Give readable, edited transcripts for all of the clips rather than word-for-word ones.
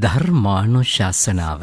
ධර්මානුශාසනාව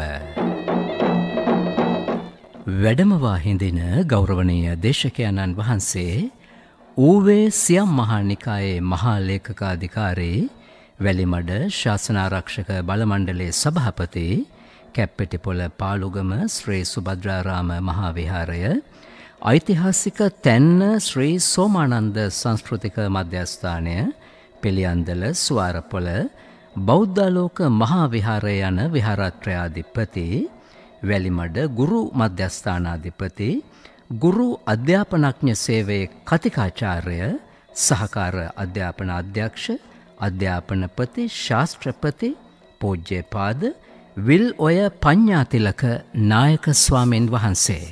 වැඩමවා හිඳින ගෞරවනීය දේශකයන්න් වහන්සේ ඌවේ සියම් මහා නිකායේ මහා ලේකකාධිකාරී වැලිමඩ ශාසනාරක්ෂක බල මණ්ඩලයේ සභාපති කැප්පෙටිපොළ පාලුගම ශ්‍රී සුභද්‍රාරාම මහා විහාරය ඓතිහාසික තැන්න ශ්‍රී සෝමානන්ද සංස්කෘතික මධ්‍යස්ථානය පිළියන්දල ස්වාරපොළ බෞද්ධාලෝක මහා විහාරය යන විහාරත්‍රයාධිපති වැලිමඩ ගුරු මධ්‍යස්ථානාධිපති ගුරු අධ්‍යාපනඥ සේවයේ කතිකාචාර්ය සහකාර අධ්‍යාපන අධ්‍යක්ෂ අධ්‍යාපනපති ශාස්ත්‍රපති පූජ්‍යපාද විල් ඔය පඤ්ඤාතිලක නායක ස්වාමීන් වහන්සේ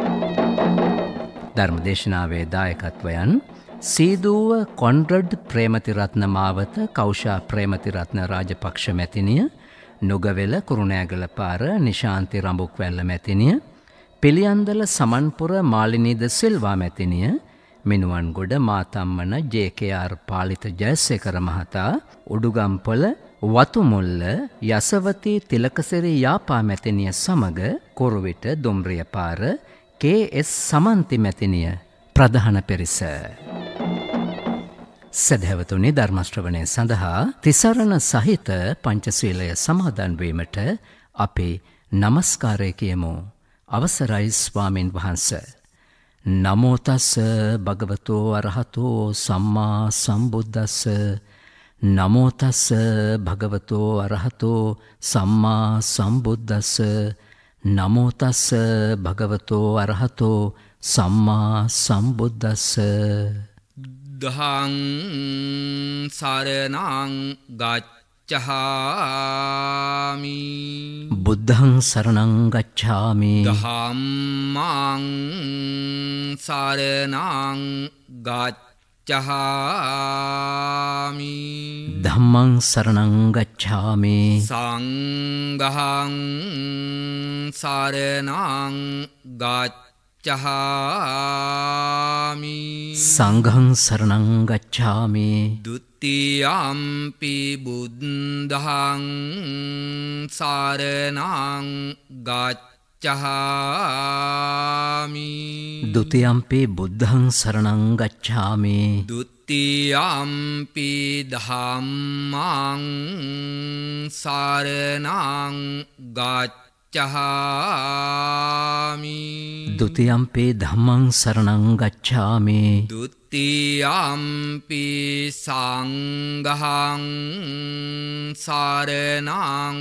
ධර්මදේශනාවේ දායකත්වයන් සීදුව කොන්රඩ් ප්‍රේමතිරත්න මාවත කෞෂා ප්‍රේමතිරත්න රාජපක්ෂ මැතිනිය නුගවෙල කුරුණෑගල පාර නිශාන්ති රඹුක්වැල්ල මැතිනිය පිළියන්දල සමන්පුර මාලිනීද සිල්වා මැතිනිය මිනුවන්ගොඩ මාතම්මන ජේ.කේ.ආර්. පාලිත ජයසේකර මහතා උඩුගම්පොළ වතුමුල්ල යසවතී තිලකසිරි යාපා මැතිනිය සමග කොරුවිට දුම්රිය පාර කේ.එස්. සමන්ති මැතිනිය ප්‍රධාන පිරිස. සදහැවතුනි, ධර්මශ්‍රවණය සඳහා තිසරණ සහිත පංචශීලය සමාදන් වීමට අපි නමස්කාරය කියමු. අවසරයි ස්වාමින් වහන්සේ. නමෝ තස්ස භගවතෝ අරහතෝ සම්මා සම්බුද්දස්ස. නමෝ තස්ස භගවතෝ අරහතෝ සම්මා සම්බුද්දස්ස. නමෝ තස්ස භගවතෝ අරහතෝ සම්මා සම්බුද්දස්ස. දහං සරණං ගච්ඡාමි. බුද්ධං සරණං ගච්ඡාමි. ධම්මං සරණං ගච්ඡාමි. ධම්මං සරණං ගච්ඡාමි. සංඝං සරණං ගච්ඡාමි. සංඝං සරණං ගච්ඡාමි. ဒုတိယံ පි බුද්ධං සරණං ගච්ඡාමි. ဒုတိယံ පි බුද්ධං සරණං ගච්ඡාමි. ဒုတိယံ පි ධම්මං සරණං ගච්ඡාමි. ဒုတိယံ පි ධම්මං සරණං ගච්ඡාමි. ဒုတိယံ පි සංඝං සරණං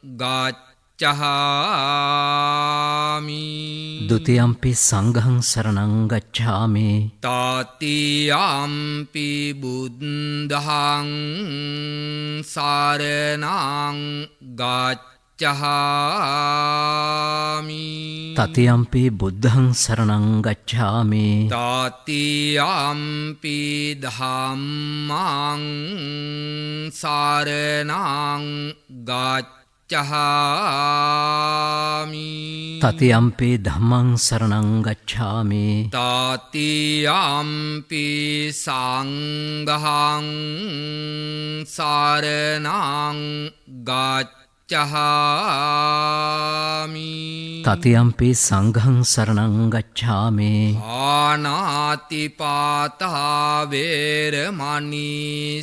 ගච්ඡාමි. ဒုတိယံ පි සංඝං සරණං ගච්ඡාමි. තතියම් පි බුද්ධං සරණං ගච්ඡාමි. තතියම්පි බුද්ධං සරණං ගච්ඡාමි. තතියම්පි ධම්මං සරණං ගච්ඡාමි. තතියම්පි ධම්මං සරණං ගච්ඡාමි. තතියම්පි සංඝං සරණං ගච්ඡාමි. තතියම්පි සංඝං සරණං ගච්ඡාමි. පාණාතිපාතා වේරමණී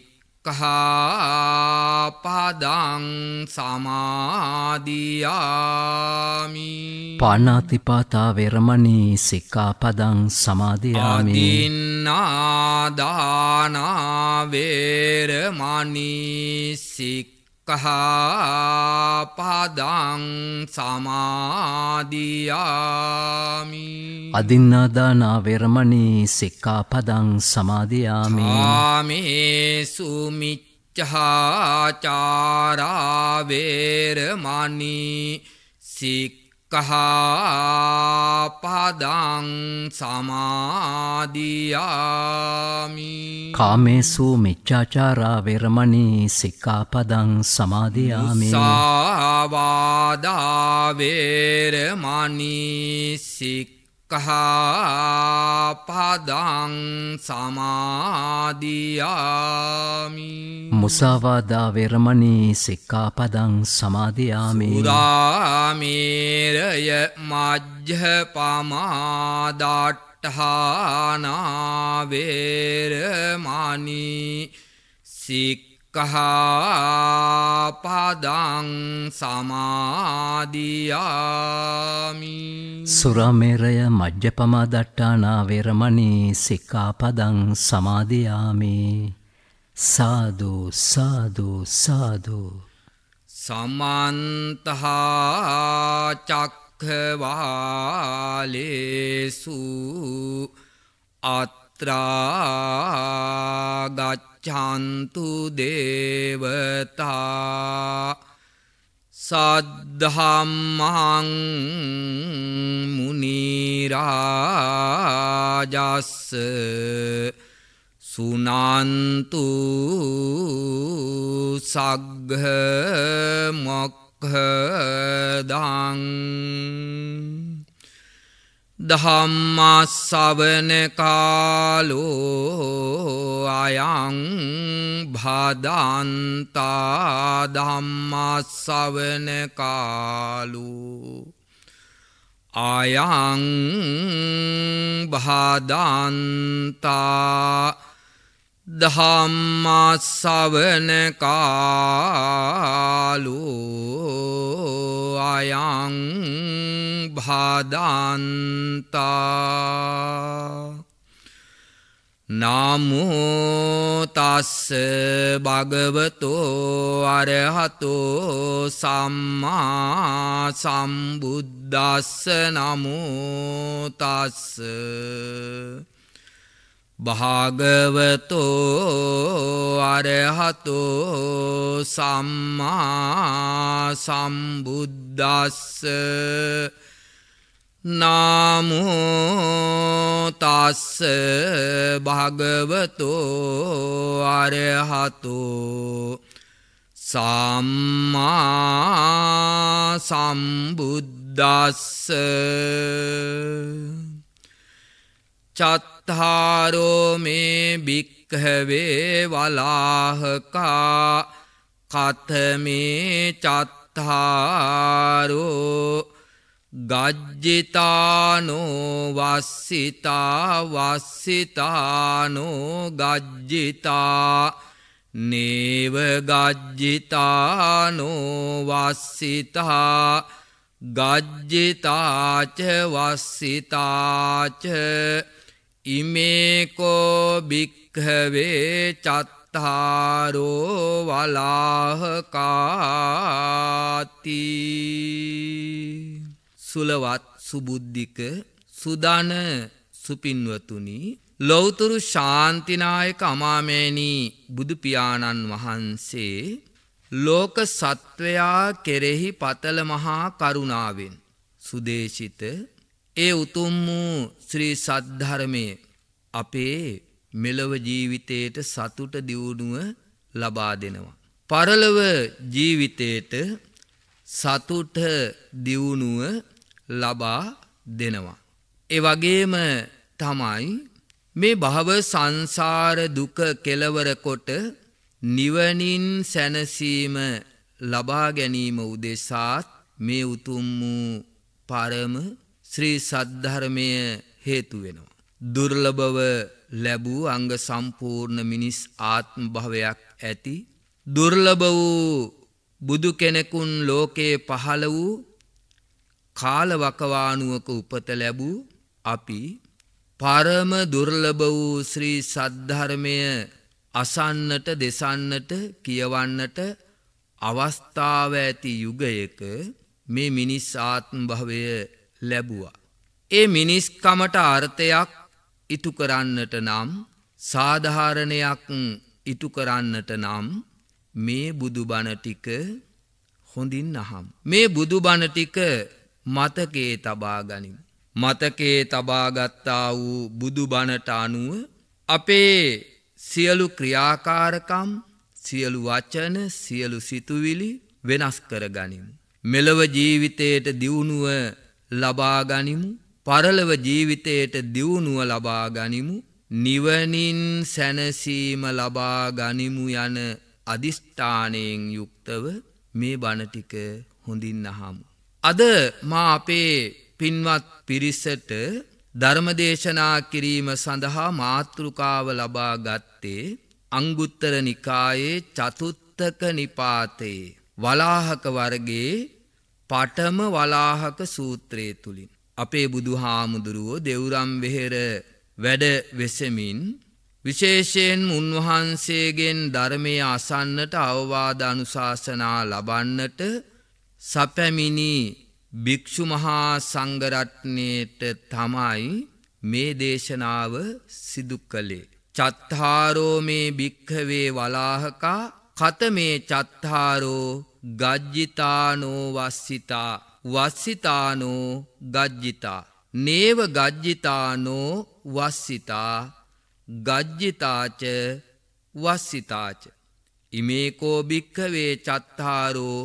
සික්ඛාපදං සමාදියාමි. පාණාතිපාතා වේරමණී සික්ඛාපදං සමාදියාමි. අදින්නාදානා වේරමණී සික්ඛාපදං සමාදියාමි. අදින්නාදානා වේරමණී සික්ඛාපදං සමාදියාමි. කාමේසු මිච්ඡාචාරා වේරමණී සික්ඛාපදං සමාදියාමි. කාමේසු මිච්ඡාචාරා වේරමණී සික්ඛාපදං සමාදියාමි. මුසාවාදා වේරමණී සික්ඛාපදං සමාදියාමි මුසාවාදා වේරමණී සික්ඛාපදං සමාදියාමි සුරාමේරය මජ්ජපමා දට්ඨානා වේරමණී සික්ඛාපදං සමාදියාමි සුරාමේරය මජ්ජපමා දට්ඨානා වේරමණී සික්ඛාපදං සමාදියාමි සාදු සාදු සාදු සමන්ත චක්ඛවාලේසු අත්‍රා ගච්ඡන්තු දේවතා සද්ධම්මං මුනි රාජස් සුනන්තු සග්ග මොක්ඛදං ධම්මස්සවන කාලෝ අයං භදන්තා ධම්මස්සවන කාලෝ අයං භදන්තා ධම්මස්සවන කාලෝ අයං භදන්තා නමෝ තස්ස භගවතෝ අරහතෝ සම්මා සම්බුද්දස්ස නමෝ තස්ස භාගවතෝ අරහතෝ සම්මා සම්බුද්දස්ස නමෝ තස්ස භාගවතෝ අරහතෝ සම්මා සම්බුද්දස්ස චත්තාරෝ මේ භික්ඛවේ වලාහකා කතමේ චත්තාරෝ ගජ්ජිතානෝ වස්සිතානෝ ගජ්ජිතා නේව ගජ්ජිතානෝ වස්සිතා ගජ්ජිතාච වස්සිතාච ඉමේකෝ භික්ඛවේ චත්තාරෝ වලාහකාති සුලවත් සුබුද්ධික සුදාන සුපින්වතුනි ලෞතුරු ශාන්තිනායක අමාමෑණී බුදු පියාණන් වහන්සේ ලෝක සත්වයා කෙරෙහි පතල මහා කරුණාවෙන් සුදේශිත ඒ උතුම් වූ ශ්‍රී සද්ධර්මයේ අපේ මෙලොව ජීවිතයට සතුට දියුණුව ලබා දෙනවා. පරලොව ජීවිතයට සතුට දියුණුව ලබා දෙනවා. ඒ වගේම තමයි මේ භව සංසාර දුක කෙලවර කොට නිවනින් සැනසීම ලබා ගැනීම උදෙසාත් මේ උතුම් වූ පරම ශ්‍රී සද්ධර්මය හේතු වෙනවා. දුර්ලභව ලැබූ අංග සම්පූර්ණ මිනිස් ආත්ම භවයක් ඇති දුර්ලභ වූ බුදු කෙනෙකුන් ලෝකේ පහළ වූ කාලවකවානුවක උපත ලැබූ අපි පරම දුර්ලභ වූ ශ්‍රී සද්ධර්මය අසන්නට දෙසන්නට කියවන්නට අවස්ථාව ඇති යුගයක මේ මිනිස් ආත්ම භවය ලැබුවා. ඒ මිනිස්කමට අර්ථයක් ඉටු කරන්නට නම් සාධාරණයක් ඉටු කරන්නට නම් මේ බුදුබණ ටික හොඳින් අහම්. මේ බුදුබණ ටික මතකයේ තබා ගනිමු. මතකයේ තබා ගත්තා වූ බුදුබණට අනුව අපේ සියලු ක්‍රියාකාරකම් සියලු වචන සියලු සිතුවිලි වෙනස් කර ගනිමු. මෙලොව ජීවිතයට දියුණුව ලබා ගනිමු. පරලොව ජීවිතයට දියුණුව ලබා ගනිමු. නිවනින් සැනසීම ලබා ගනිමු යන අදිෂ්ඨානයෙන් යුක්තව මේ බණ ටික හොඳින් අහමු. අද මා අපේ පින්වත් පිරිසට ධර්මදේශනා කිරීම සඳහා මාතෘකාව ලබා ගත්තේ අංගුත්තර නිකායේ චතුත්තක නිපාතයේ වලාහක වර්ගයේ පඨම වලාහක සූත්‍රය තුලින් අපේ බුදුහාමුදුරුවෝ දෙව්රම් වෙහෙර වැඩ වෙසමින් විශේෂයෙන් උන්වහන්සේගෙන් ධර්මය අසන්නට අවවාද අනුශාසනා ලබන්නට සැපැමිනි භික්ෂු මහා සංඝරත්නයට තමයි මේ දේශනාව සිදු කළේ. චත්තාරෝ මේ භික්ඛවේ වලාහකා කතමේ චත්තාරෝ ගජ්ජිතානෝ වස්සිතා වස්සිතානෝ ගජ්ජිතා නේව ගජ්ජිතානෝ වස්සිතා ගජ්ජිතාච වස්සිතාච ඉමේකෝ භික්ඛවේ චත්තාරෝ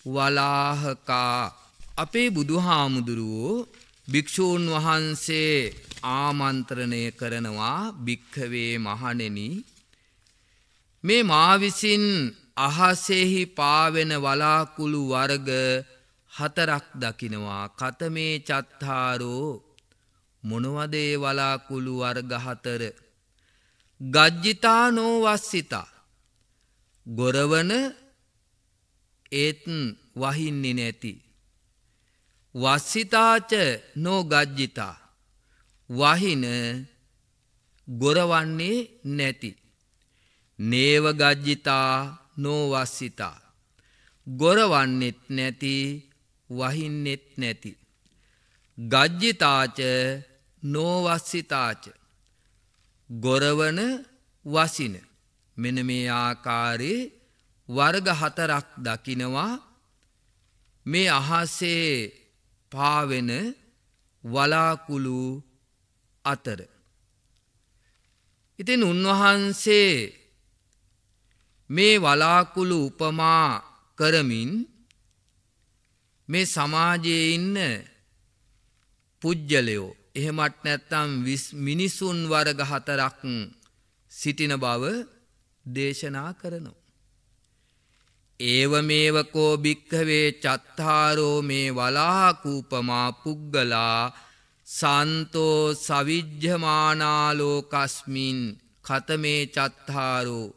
වලාහකා. අපේ බුදුහාමුදුරුවෝ භික්ෂූන් වහන්සේ ආමන්ත්‍රණය කරනවා භික්ඛවේ මහණෙනි මේ මා විසින් අහසෙහි පාවෙන වලාකුළු වර්ග 4ක් දකිනවා. කතමේ චත්තාරෝ මොනවද ඒ වලාකුළු වර්ග 4? ගජ්ජිතානෝ වස්සිතා ගොරවන ඒත් වහින්නේ නැති. වස්සිතාච නෝ ගජ්ජිතා වහින ගොරවන්නේ නැති. නේව ගජ්ජිතා නෝ වස්සිතා ගොරවන්නෙත් නැති වහින්නෙත් නැති. ගජ්ජිතාච නෝ වස්සිතාච ගොරවන වසින. මෙන්න මේ ආකාරයේ වර්ග 4ක් දකිනවා මේ අහසේ පාවෙන වලාකුළු අතර. ඉතින් උන්වහන්සේ මේ වලාකුළු උපමා කරමින් මේ සමාජයේ ඉන්න පුජ්‍යලයෝ එහෙමත් නැත්නම් මිනිසුන් වර්ග 4ක් සිටින බව දේශනා කරනවා. ඒවමේවකෝ භික්ඛවේ චත්තාරෝ මේ වලාහකූපමා පුග්ගලා සන්තෝ සවිජ්ජමානාලෝකස්මින් කතමේ චත්තාරෝ.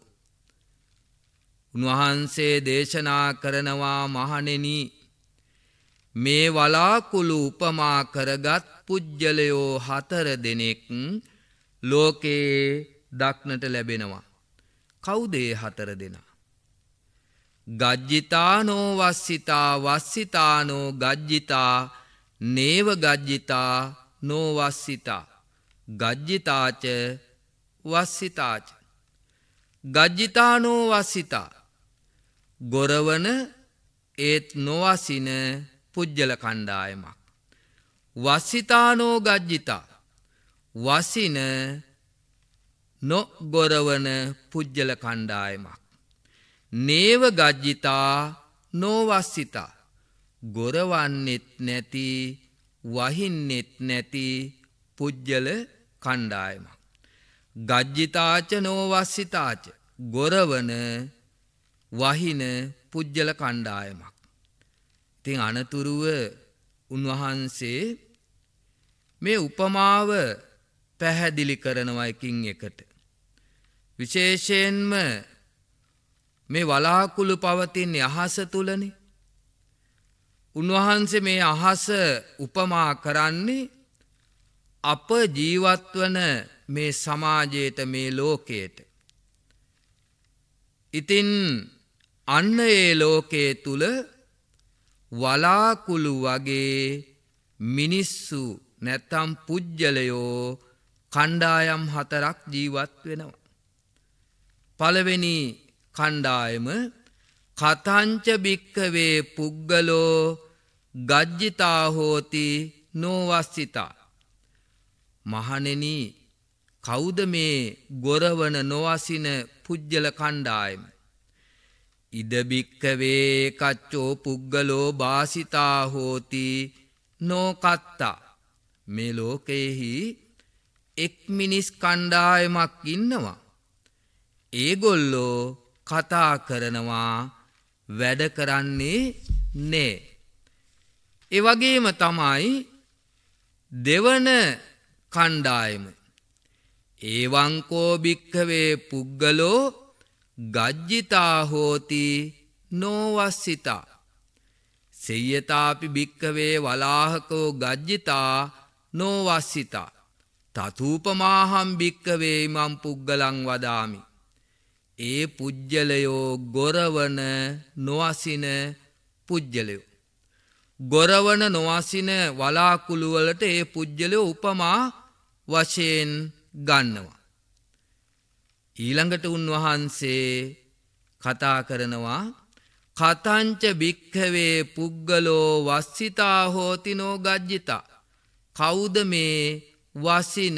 උන්වහන්සේ දේශනා කරනවා මහණෙනි මේ වලාකුළු උපමා කරගත් පුජ්‍යලයෝ 4 දෙනෙක් ලෝකේ දක්නට ලැබෙනවා. කවුද ඒ 4 දෙනා? ගජ්ජිතානෝ වස්සිතා වස්සිතානෝ ගජ්ජිතා නේව ගජ්ජිතා නෝ වස්සිතා ගජ්ජිතාච වස්සිතාච. ගජ්ජිතානෝ වස්සිතා ගොරවන ඒත් නොවසින පුජ්‍යල කණ්ඩායමක්. වස්සිතානෝ ගජ්ජිතා වසින නොගොරවන පුජ්‍යල කණ්ඩායමක්. නේව ගජ්ජිතා නොවස්සිතා ගොරවන්නෙත් නැති වහින්නෙත් නැති පුජ්‍යල කණ්ඩායමක්. ගජ්ජිතාච නොවස්සිතාච ගොරවන වහින පුජ්‍යල කණ්ඩායමක්. ඉතින් අනතුරුව උන්වහන්සේ මේ උපමාව පැහැදිලි කරනවා එකින් එකට. විශේෂයෙන්ම මේ වලාකුළු පවතින අහස තුලනේ. උන්වහන්සේ මේ අහස උපමා කරන්නේ අප ජීවත් වන මේ සමාජයට මේ ලෝකයට. ඉතින් අන්න ඒ ලෝකයේ තුල වලාකුළු වගේ මිනිස්සු නැත්නම් පුජ්‍යලයෝ කණ්ඩායම් 4ක් ජීවත් වෙනවා. පළවෙනි කණ්ඩායම කතංච භික්ඛවේ පුග්ගලෝ ගජ්ජිතා හෝති නොවස්සිතා. මහණෙනි කවුද මේ ගොරවන නොවසින පුජ්‍යල කණ්ඩායම? ඉද භික්ඛවේ කච්චෝ පුග්ගලෝ බාසිතා හෝති නොකත්තා. මේ ලෝකයේහි එක් මිනිස් කණ්ඩායමක් ඉන්නවා. ඒගොල්ලෝ කතා කරනවා වැඩ කරන්නේ නෑ. ඒ වගේම තමයි දෙවන කණ්ඩායම. ඒවංකෝ භික්ඛවේ පුග්ගලෝ ගජ්ජිතා හෝති නොවස්සිතා. සෙය්‍යතාපි භික්ඛවේ වලාහකෝ ගජ්ජිතා නොවස්සිතා. තතූපමාහම් භික්ඛවේ ඉමං පුග්ගලං වදාමි. ඒ පුජ්‍යලයෝ ගොරවන නොවසින පුජ්‍යලයෝ. ගොරවන නොවසින වලාකුළු වලට ඒ පුජ්‍යලයෝ උපමා වශයෙන් ගන්නවා. ඊළඟට උන්වහන්සේ කතා කරනවා කතංච භික්ඛවේ පුග්ගලෝ වස්සිතා හෝති නෝ ගජ්ජිතා. කවුද මේ වසින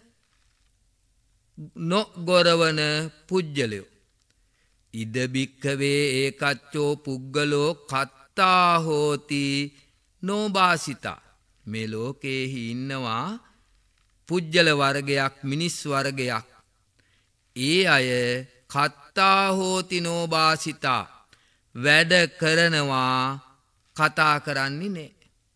නොගොරවන පුජ්‍යලයෝ. ඉද භික්ඛවේ ඒකච්චෝ පුග්ගලෝ කත්තා හෝති නොබාසිතා. මේ ලෝකයේහි ඉන්නවා පුජ්‍යල වර්ගයක් මිනිස් වර්ගයක්. ඒ අය කත්තා හෝති නොබාසිතා. වැඩ කරනවා කතා කරන්නේ නෑ.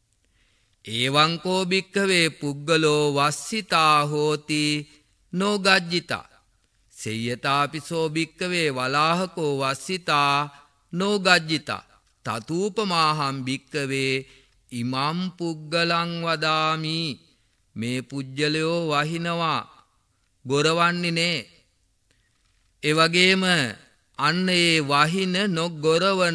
ඒවංකෝ භික්ඛවේ පුග්ගලෝ වස්සිතා හෝති නොගජ්ජිතා. සෙය්‍යතාපිසෝ භික්ඛවේ වලාහකෝ වස්සිතා නොගජ්ජිතා. තතූපමාහම් භික්ඛවේ ඉමං පුග්ගලං වදාමි. මේ පුජ්‍යලයෝ වහිනවා ගොරවන්නේ නෑ. ඒ වගේම අන්න ඒ වහින නොගොරවන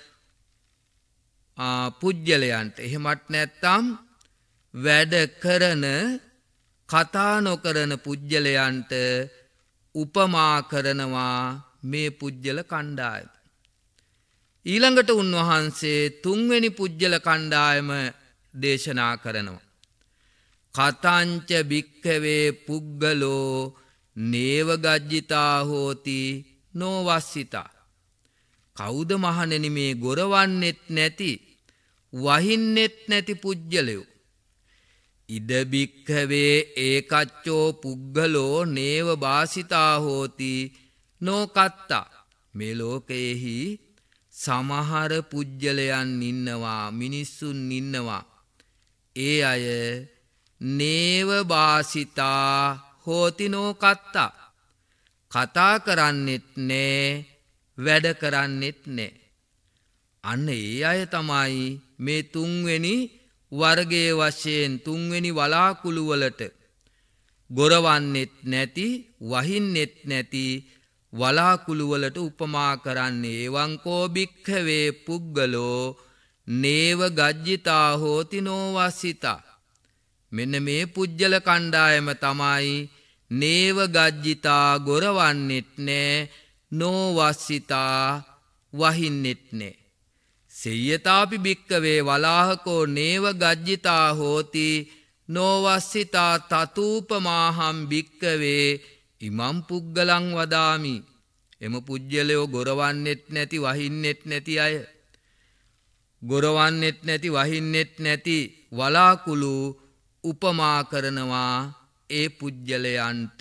පුජ්‍යලයන්ට එහෙමත් නැත්තම් වැඩ කරන කතා නොකරන පුජ්‍යලයන්ට උපමා කරනවා මේ පුජ්‍යල කණ්ඩායම. ඊළඟට උන්වහන්සේ තුන්වෙනි පුජ්‍යල කණ්ඩායම දේශනා කරනවා. කතංච භික්ඛවේ පුග්ගලෝ නේව ගජ්ජිතා හෝති නොවස්සිතා. කවුද මහණෙනි මේ ගොරවන්නෙත් නැති වහින්නෙත් නැති පුජ්‍යලයෝ. ඉද භික්ඛවේ ඒකච්චෝ පුග්ගලෝ නේව බාසිතා හෝති නොකත්තා. මේ ලෝකයේහි සමහර පුජ්‍යලයන් ඉන්නවා මිනිස්සුන් ඉන්නවා. ඒ අය නේව බාසිතා හෝති නොකත්තා. කතා කරන්නෙත් නෑ වැඩ කරන්නෙත් නෑ. අන්න ඒ අය තමයි මේ තුන්වෙනි වර්ගයේ වශයෙන් තුන්වෙනි වලාකුළු වලට ගොරවන්නෙත් නැති වහින්නෙත් නැති වලාකුළු වලට උපමා කරන්නේ. ඒවංකෝ භික්ඛවේ පුග්ගලෝ නේව ගජ්ජිතා හෝති නොවස්සිතා. මෙන්න මේ පුජ්‍යල කණ්ඩායම තමයි නේව ගජ්ජිතා ගොරවන්නෙත් නෑ නොවස්සිතා වහින්නෙත් නෑ. සෙය්‍යතාපි භික්ඛවේ වලාහකෝ නේව ගජ්ජිතා හෝති නොවස්සිතා තතූපමාහම් භික්ඛවේ ඉමං පුග්ගලං වදාමි. එම පුජ්‍යලයෝ ගොරවන්නෙත් නැති වහින්නෙත් නැති අය. ගොරවන්නෙත් නැති වහින්නෙත් නැති වලාකුළු උපමා කරනවා ඒ පුජ්‍යලයන්ට.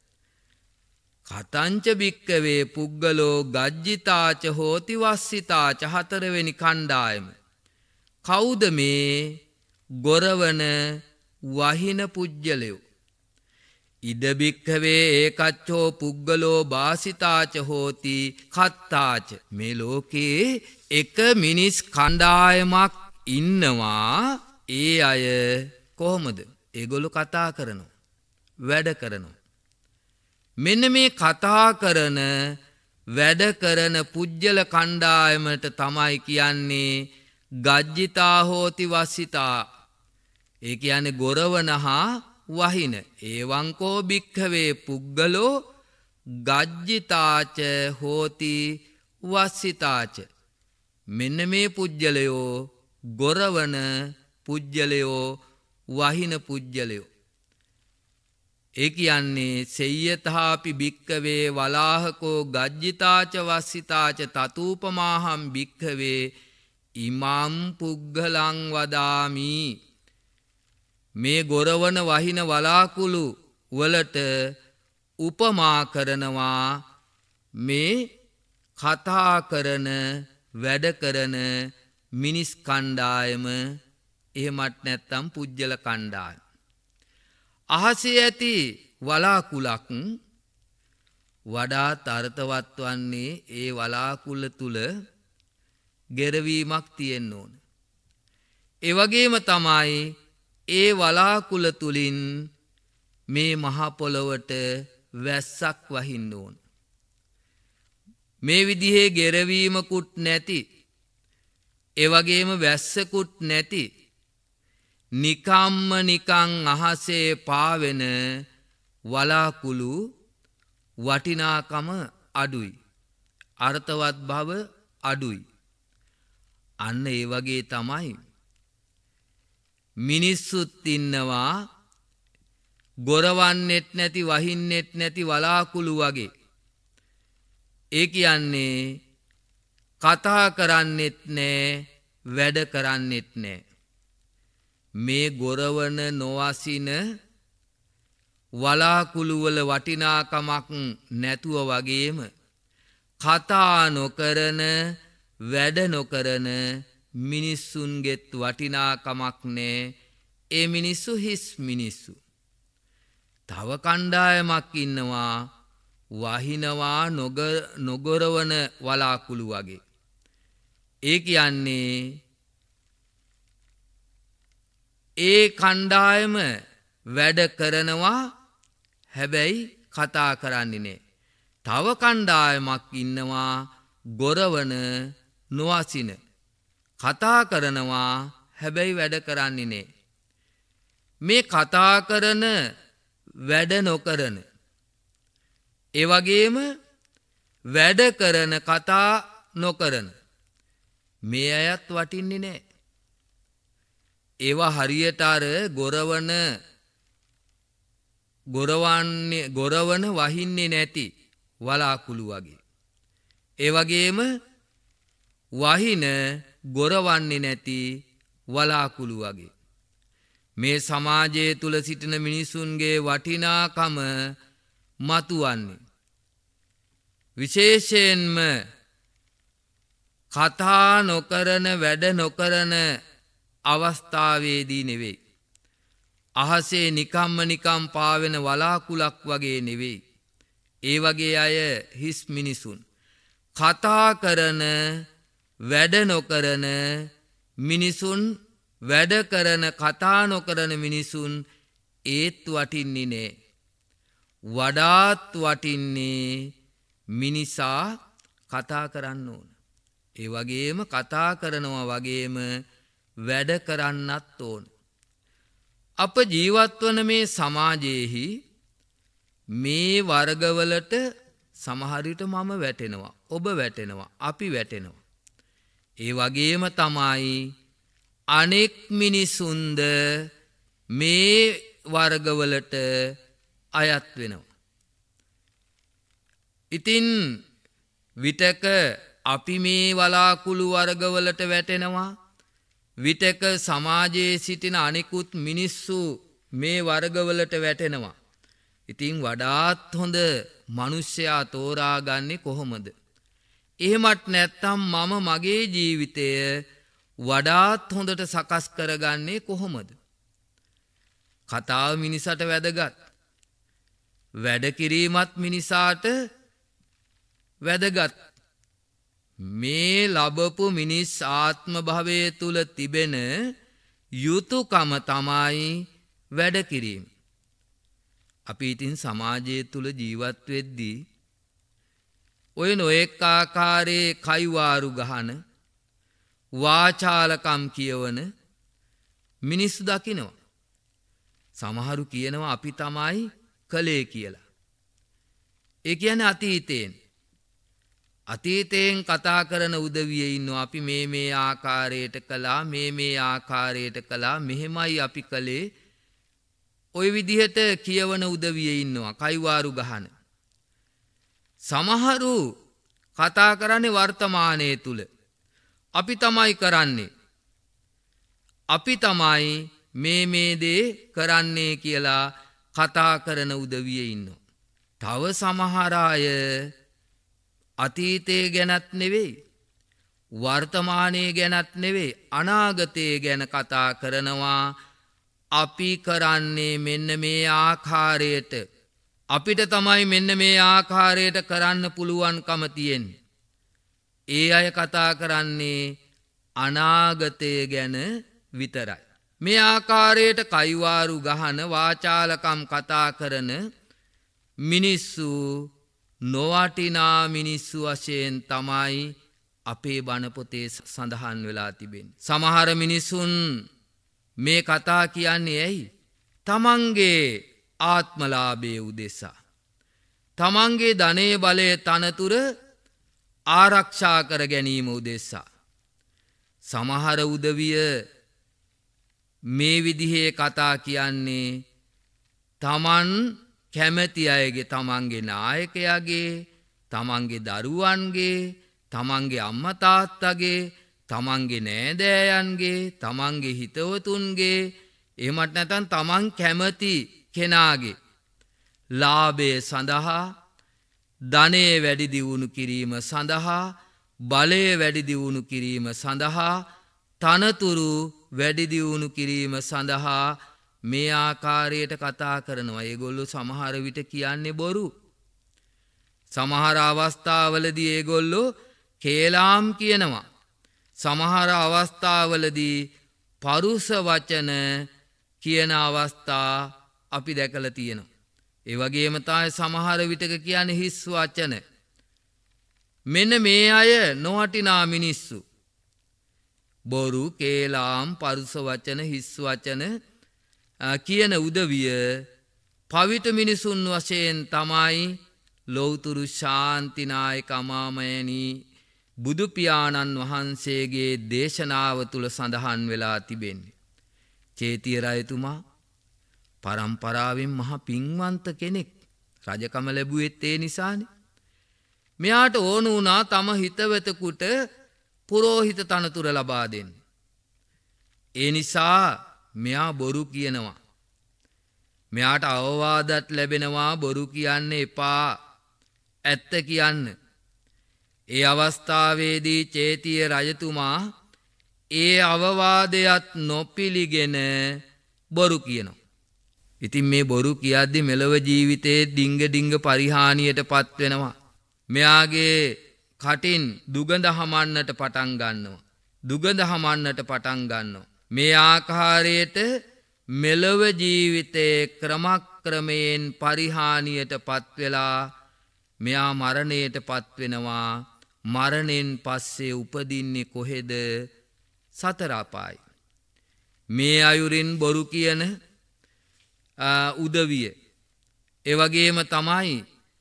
කතංච භික්ඛවේ පුග්ගලෝ ගජ්ජිතාච හෝති වස්සිතාච. හතරවෙනි කණ්ඩායම. කවුද මේ ගොරවන වහින පුජ්‍යලයෝ. ඉද භික්ඛවේ ඒකච්චෝ පුග්ගලෝ බාසිතාච හෝති කත්තාච. මේ ලෝකේ එක මිනිස් කණ්ඩායමක් ඉන්නවා. ඒ අය කොහොමද? ඒගොල්ලෝ කතා කරනවා වැඩ කරනවා. මෙන්න මේ කතා කරන වැඩ කරන පුජ්‍යල කණ්ඩායමට තමයි කියන්නේ ගජ්ජිතා හෝති වස්සිතා. ඒ කියන්නේ ගොරවන හා වහින. ඒවංකෝ භික්ඛවේ පුග්ගලෝ ගජ්ජිතාච හෝති වස්සිතාච. මෙන්න මේ පුජ්‍යලයෝ ගොරවන පුජ්‍යලයෝ වහින පුජ්‍යලයෝ. ඒ කියන්නේ සෙය්‍යතාපි භික්ඛවේ වලාහකෝ ගජ්ජිතාච වස්සිතාච තතූපමාහම් භික්ඛවේ ඉමං පුග්ගලං වදාමි. මේ ගොරවන වහින වලාකුළු වලට උපමා කරනවා මේ කතා කරන වැඩ කරන මිනිස් කණ්ඩායම එහෙමත් නැත්තම් පුජ්‍යල කණ්ඩායම. අහසේ ඇති වලාකුලක් වඩාත් අර්ථවත් වන්නේ ඒ වලාකුළ තුල ගෙරවීමක් තියෙන්න ඕන. ඒ වගේම තමයි ඒ වලාකුළ තුලින් මේ මහ පොළොවට වැස්සක් වහින්න ඕන. මේ විදිහේ ගෙරවීමකුත් නැති ඒ වගේම වැස්සකුත් නැති නිකම්ම නිකං අහසේ පාවෙන වලාකුළු වටිනාකම අඩුයි. අර්ථවත් බව අඩුයි. අන්න ඒ වගේ තමයි මිනිස්සුත් ඉන්නවා ගොරවන්නෙත් නැති වහින්නෙත් නැති වලාකුළු වගේ. ඒ කියන්නේ කතා කරන්නෙත් නෑ වැඩ කරන්නෙත් නෑ. මේ ගොරවන නොවසින වලාකුළු වල වටිනාකමක් නැතුව වගේම කතා නොකරන වැඩ නොකරන මිනිස්සුන්ගෙත් වටිනාකමක් නෑ. ඒ මිනිස්සු හිස් මිනිස්සු. තව කණ්ඩායමක් ඉන්නවා වහිනවා නොගොරවන වලාකුළු වගේ. ඒ කියන්නේ ඒ කණ්ඩායම වැඩ කරනවා හැබැයි කතා කරන්නේ නෑ. තව කණ්ඩායමක් ඉන්නවා ගොරවන නොවසින කතා කරනවා හැබැයි වැඩ කරන්නේ නෑ. මේ කතා කරන වැඩ නොකරන ඒ වගේම වැඩ කරන කතා නොකරන මේ අයත් වටින්නේ නෑ. ඒවා හරියට අර ගොරවන වහින්නේ නැති වලාකුළු වගේ. ඒ වගේම වහින ගොරවන්නේ නැති වලාකුළු වගේ. මේ සමාජය තුල සිටින මිනිසුන්ගේ වටිනාකම මතුවන්නේ විශේෂයෙන්ම කතා නොකරන වැඩ නොකරන අවස්ථාවේදී නෙවෙයි. අහසේ නිකම්ම නිකම් පාවෙන වලාකුලක් වගේ නෙවෙයි. ඒ වගේ අය හිස් මිනිසුන්. කතා කරන වැඩ නොකරන මිනිසුන් වැඩ කරන කතා නොකරන මිනිසුන් ඒත් වටින්නේ නෑ. වඩාත් වටින්නේ මිනිසා කතා කරන්න ඕන. ඒ වගේම කතා කරනවා වගේම වැඩ කරන්නත් ඕන. අප ජීවත් වන මේ සමාජයේහි මේ වර්ගවලට සමහර විට මම වැටෙනවා, ඔබ වැටෙනවා, අපි වැටෙනවා. ඒ වගේම තමයි අනෙක් මිනිසුන්ද මේ වර්ගවලට අයත් වෙනවා. ඉතින් විටක අපි මේ වලාකුළු වර්ගවලට වැටෙනවා. විටක සමාජයේ සිටින අනෙකුත් මිනිස්සු මේ වර්ගවලට වැටෙනවා. ඉතින් වඩාත් හොඳ මිනිසයා තෝරාගන්නේ කොහොමද? එහෙමත් නැත්නම් මම මගේ ජීවිතය වඩාත් හොඳට සකස් කරගන්නේ කොහොමද? කතාව මිනිසට වැදගත්. වැඩ කිරීමත් මිනිසාට වැදගත්. මේ ලැබපු මිනිස් ආත්ම භවයේ තුල තිබෙන යුතුයකම තමයි වැඩ කිරීම. අපි ඉතින් සමාජයේ තුල ජීවත් වෙද්දී ඔය නොඑක ආකාරයේ කයිවාරු ගහන වාචාලකම් කියවන මිනිස්සු දකිනවා. සමහරු කියනවා අපි තමයි කලේ කියලා. ඒ කියන්නේ අතීතයෙන් කතා කරන උදවිය ඉන්නවා. අපි මේ ආකාරයට කළා, මේ ආකාරයට කළා, මෙහෙමයි අපි කළේ. ওই විදිහට කියවන උදවිය ඉන්නවා, කයිවාරු ගහන. සමහරු කතා කරන්නේ වර්තමානයේ තුල. අපි තමයි කරන්නේ. අපි තමයි මේ දේ කරන්නේ කියලා කතා කරන උදවිය ඉන්නවා. තව සමහර අය අතීතයේ ගැනත් නෙවෙයි වර්තමානයේ ගැනත් නෙවෙයි අනාගතයේ ගැන කතා කරනවා. අපි කරන්නේ මෙන්න මේ ආකාරයට අපිට තමයි මෙන්න මේ ආකාරයට කරන්න පුළුවන්කම තියෙන්නේ. ඒ අය කතා කරන්නේ අනාගතය ගැන විතරයි. මේ ආකාරයට කයිවාරු ගහන වාචාලකම් කතා කරන මිනිස්සු නොවටිනා මිනිස්සු වශයෙන් තමයි අපේ බණ පොතේ සඳහන් වෙලා තිබෙන්නේ. සමහර මිනිසුන් මේ කතා කියන්නේ ඇයි? තමන්ගේ ආත්මලාභයේ උදෙසා. තමන්ගේ ධනය බලය තනතුර ආරක්ෂා කර ගැනීම උදෙසා. සමහර උදවිය මේ විදිහේ කතා කියන්නේ තමන් කැමැති අයගේ තමන්ගේ නායකයාගේ තමන්ගේ දරුවන්ගේ තමන්ගේ අම්මා තාත්තගේ තමන්ගේ නෑදෑයන්ගේ තමන්ගේ හිතවතුන්ගේ එහෙමත් නැත්නම් තමන් කැමති කෙනාගේ ලාභය සඳහා ධනය වැඩි දියුණු කිරීම සඳහා බලය වැඩි දියුණු කිරීම සඳහා තනතුරු වැඩි දියුණු කිරීම සඳහා මේ ආකාරයට කතා කරනවා. ඒගොල්ලෝ සමහර විට කියන්නේ බොරු. සමහර අවස්ථාවලදී ඒගොල්ලෝ කේලාම් කියනවා. සමහර අවස්ථාවලදී පරුස වචන කියන අවස්ථා අපි දැකලා තියෙනවා. ඒ වගේම තමයි සමහර විටක කියන්නේ හිස් වචන. මෙන්න මේ අය නොවටිනා මිනිස්සු. බොරු, කේලාම්, පරුස වචන, හිස් වචන කියන උදවිය පවිත මිනිසුන් වශයෙන් තමයි ලෞතුරු ශාන්තිනායක අමාමයනී බුදු පියාණන් වහන්සේගේ දේශනාව තුල සඳහන් වෙලා තිබෙන්නේ. චේතිය රජතුමා පරම්පරාවෙන් මහ පින්වන්ත කෙනෙක්. රජකම ලැබුවෙත් ඒ නිසානේ. මෙයාට ඕන වුණා තම හිතවතෙකුට පුරෝහිත තනතුර ලබා දෙන්න. ඒ නිසා මෙයා බොරු කියනවා. මෙයාට අවවාදත් ලැබෙනවා බොරු කියන්න එපා. ඇත්ත කියන්න. ඒ අවස්ථාවේදී චේතිය රජතුමා ඒ අවවාදයත් නොපිළිගෙන බොරු කියනවා. ඉතින් මේ බොරු කියද්දි මෙලව ජීවිතයේ ඩිංග පරිහානියට පත් වෙනවා. මෙයාගේ කටින් දුගඳ හමන්නට පටන් ගන්නවා. දුගඳ හමන්නට පටන් ගන්නවා. මේ ආකාරයට මෙලව ජීවිතයේ ක්‍රමක්‍රමයෙන් පරිහානියට පත් වෙලා මෙයා මරණයට පත් වෙනවා. මරණයෙන් පස්සේ උපදින්නේ කොහෙද? සතර අපායි. මේ අයුරින් බොරු කියන උදවිය. ඒ වගේම තමයි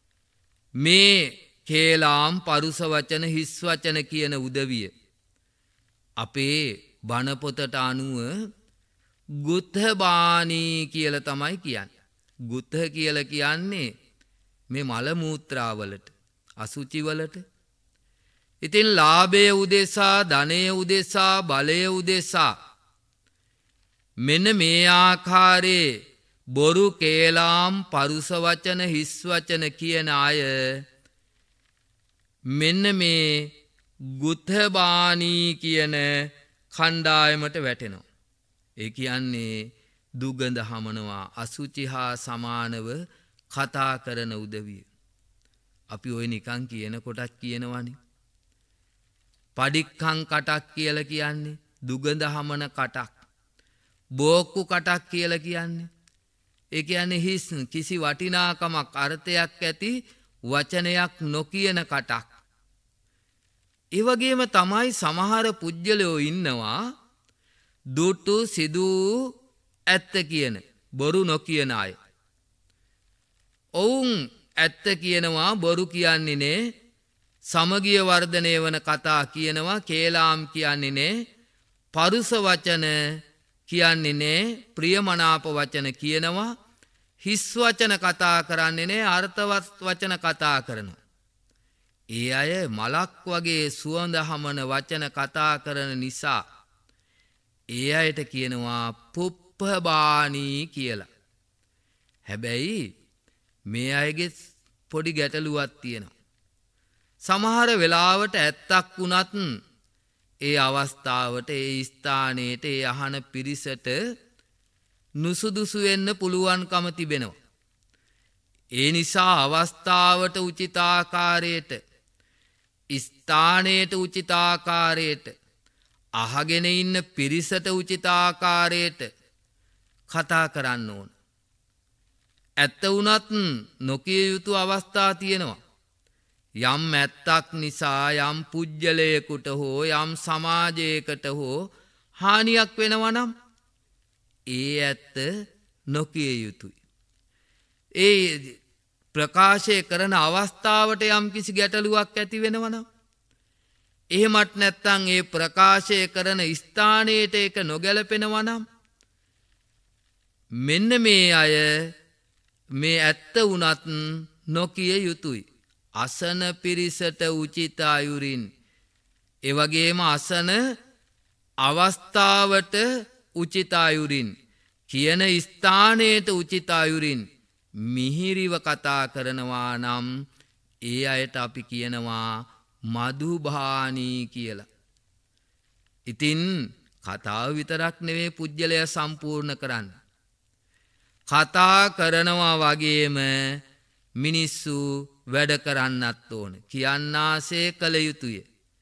මේ කේලාම්, පරුස වචන, හිස් වචන කියන උදවිය. අපේ බණ පොතට අනුව ගුත්හබානී කියලා තමයි කියන්නේ. ගුත්හ කියලා කියන්නේ මේ මල මූත්‍රාවලට, අසුචි වලට. ඉතින් ලාභය උදෙසා, ධනය උදෙසා, බලය උදෙසා මෙන්න මේ ආකාරයේ බොරු, කේලාම්, පරුස වචන, හිස් වචන කියන අය මෙන්න මේ ගුත්හබානී කියන කණ්ඩායමට වැටෙනවා. ඒ කියන්නේ දුගඳ හමනවා, අසුචි හා සමානව කතා කරන උදවිය. අපි ඔය නිකන් කියන කොටත් කියනවනේ. පඩික්කම් කටක් කියලා කියන්නේ දුගඳ හමන කටක්. බෝක්කු කටක් කියලා කියන්නේ ඒ කියන්නේ හිස්, කිසි වටිනාකමක්, අර්ථයක් ඇති වචනයක් නොකියන කටක්. ඒ වගේම තමයි සමහර පුජ්‍යලයෝ ඉන්නවා දුටු සිදු ඇත්ත කියන, බොරු නොකියන අය. ඔවුන් ඇත්ත කියනවා, බොරු කියන්නේ නේ. සමගිය වර්ධනය වන කතා කියනවා, කේලාම් කියන්නේ නේ. පරුස වචන කියන්නේ නේ. ප්‍රියමනාප වචන කියනවා. හිස් වචන කතා කරන්නේ නේ. අර්ථවත් වචන කතා කරනවා. ඒ අය මලක් වගේ සුවඳ හමන වචන කතා කරන නිසා ඒ අයට කියනවා පුප්ප uppabani කියලා. හැබැයි මේ අයගේ පොඩි ගැටලුවක් තියෙනවා. සමහර වෙලාවට ඇත්තක් වුණත් ඒ අවස්ථාවට ඒ ස්ථානයට ඒ අහන පිරිසට නුසුදුසු වෙන්න පුළුවන්කම තිබෙනවා. ඒ නිසා අවස්ථාවට උචිත ආකාරයට ස්ථානයට උචිත ආකාරයට අහගෙන ඉන්න පිරිසට උචිත ආකාරයට කතා කරන්න ඕන. ඇත්ත වුණත් නොකිය යුතු අවස්ථා තියෙනවා. යම් ඇත්තක් නිසා යම් පුජ්‍යලයකට හෝ යම් සමාජයකට හෝ හානියක් වෙනවා නම් ඒ ඇත්ත නොකිය යුතුයි. ඒ ප්‍රකාශය කරන අවස්ථාවට යම් කිසි ගැටලුවක් ඇති වෙනවා නම් එහෙමත් නැත්නම් ඒ ප්‍රකාශය කරන ස්ථානයට ඒක නොගැලපෙනවා නම් මෙන්න මේ අය මේ ඇත්ත වුණත් නොකිය යුතුයි. අසන පිරිසට උචිත අයුරින් ඒ වගේම අසන අවස්ථාවට උචිත අයුරින් කියන ස්ථානයට උචිත අයුරින් මිහිරිව කතා කරනවා නම් ඒ අයට අපි කියනවා මధుභානී කියලා. ඉතින් කතාව විතරක් නෙවෙයි පුජ්‍යලය සම්පූර්ණ කරන්න. කතා කරනවා වගේම මිනිස්සු වැඩ කරන්නත් ඕන. කියන්නාසේ කළ යුතුය.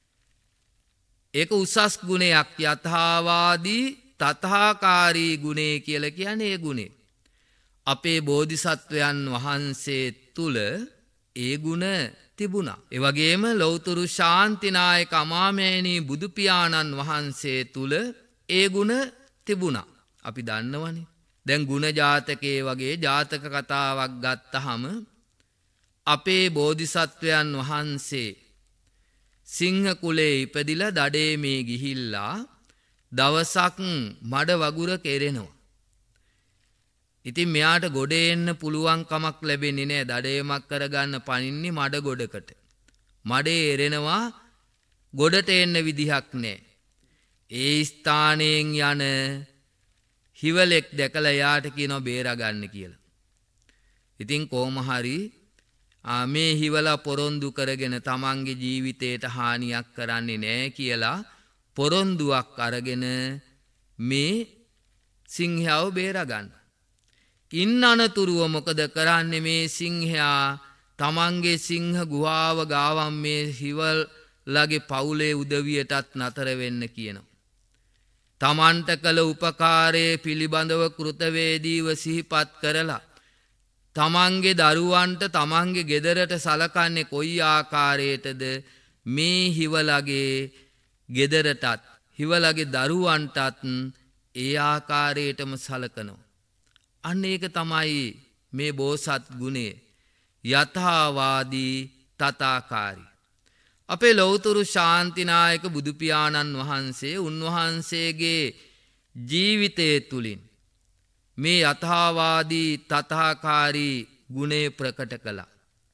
ඒක උසස් ගුණයක්. යථාවාදී තථාකාරී ගුණය කියලා කියන්නේ ඒ ගුණය. අපේ බෝධිසත්වයන් වහන්සේ තුල ඒ ගුණ තිබුණා. ඒ වගේම ලෞතුරු ශාන්තිනායක අමාමෑණී බුදු පියාණන් වහන්සේ තුල ඒ ගුණ තිබුණා. අපි දන්නවනේ. දැන් ගුණ ජාතකයේ වගේ ජාතක කතාවක් ගත්තහම අපේ බෝධිසත්වයන් වහන්සේ සිංහ කුලේ ඉපදිලා දඩේමේ ගිහිල්ලා දවසක් මඩ වගුර කෙරෙනවා. ඉතින් මෙයාට ගොඩ එන්න පුළුවන් කමක් ලැබෙන්නේ නැහැ. දඩේමක් කරගන්න පනින්නේ මඩ ගොඩකට. මඩේ එරෙනවා ගොඩට එන්න විදිහක් නැහැ. ඒ ස්ථානයෙන් යන හිවලෙක් දැකලා යාට කියනවා බේරගන්න කියලා. ඉතින් කොහොම හරි මේ හිවලා පොරොන්දු කරගෙන තමන්ගේ ජීවිතයට හානියක් කරන්නේ නැහැ කියලා පොරොන්දුවක් අරගෙන මේ සිංහයාව බේරගන්න. ඉන්න අනතුරුව මොකද කරන්නේ මේ සිංහයා තමන්ගේ සිංහ ගුහාව ගාවම් මේ හිවලගේ පවුලේ උදවියටත් නතර වෙන්න කියනවා. තමන්ට කළ උපකාරයේ පිළිබඳව කෘතවේදීව සිහිපත් කරලා තමන්ගේ දරුවන්ට තමන්ගේ ගෙදරට සලකන්නේ කොයි ආකාරයටද මේ හිවලගේ ගෙදරටත් හිවලගේ දරුවන්ටත් ඒ ආකාරයටම සලකනවා. අන්න ඒක තමයි මේ බෝසත් ගුණය. යථාවාදී තථාකාරී. අපේ ලෞතුරු ශාන්තිනායක බුදු පියාණන් වහන්සේ උන්වහන්සේගේ ජීවිතය තුලින් මේ යථාවාදී තථාකාරී ගුණය ප්‍රකට කළා.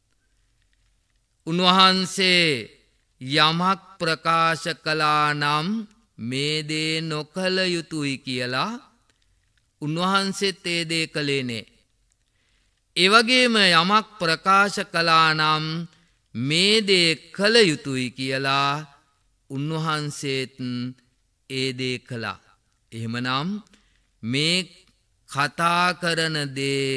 උන්වහන්සේ යමක් ප්‍රකාශ කළා නම් මේ දේ නොකළ යුතුයි කියලා උන්වහන්සේත් ඒ දේ කළේ නෑ. ඒ වගේම යමක් ප්‍රකාශ කළා නම් මේ දේ කළ යුතුයි කියලා උන්වහන්සේත් ඒ දේ කළා. එහෙමනම් මේ කතා කරන දේ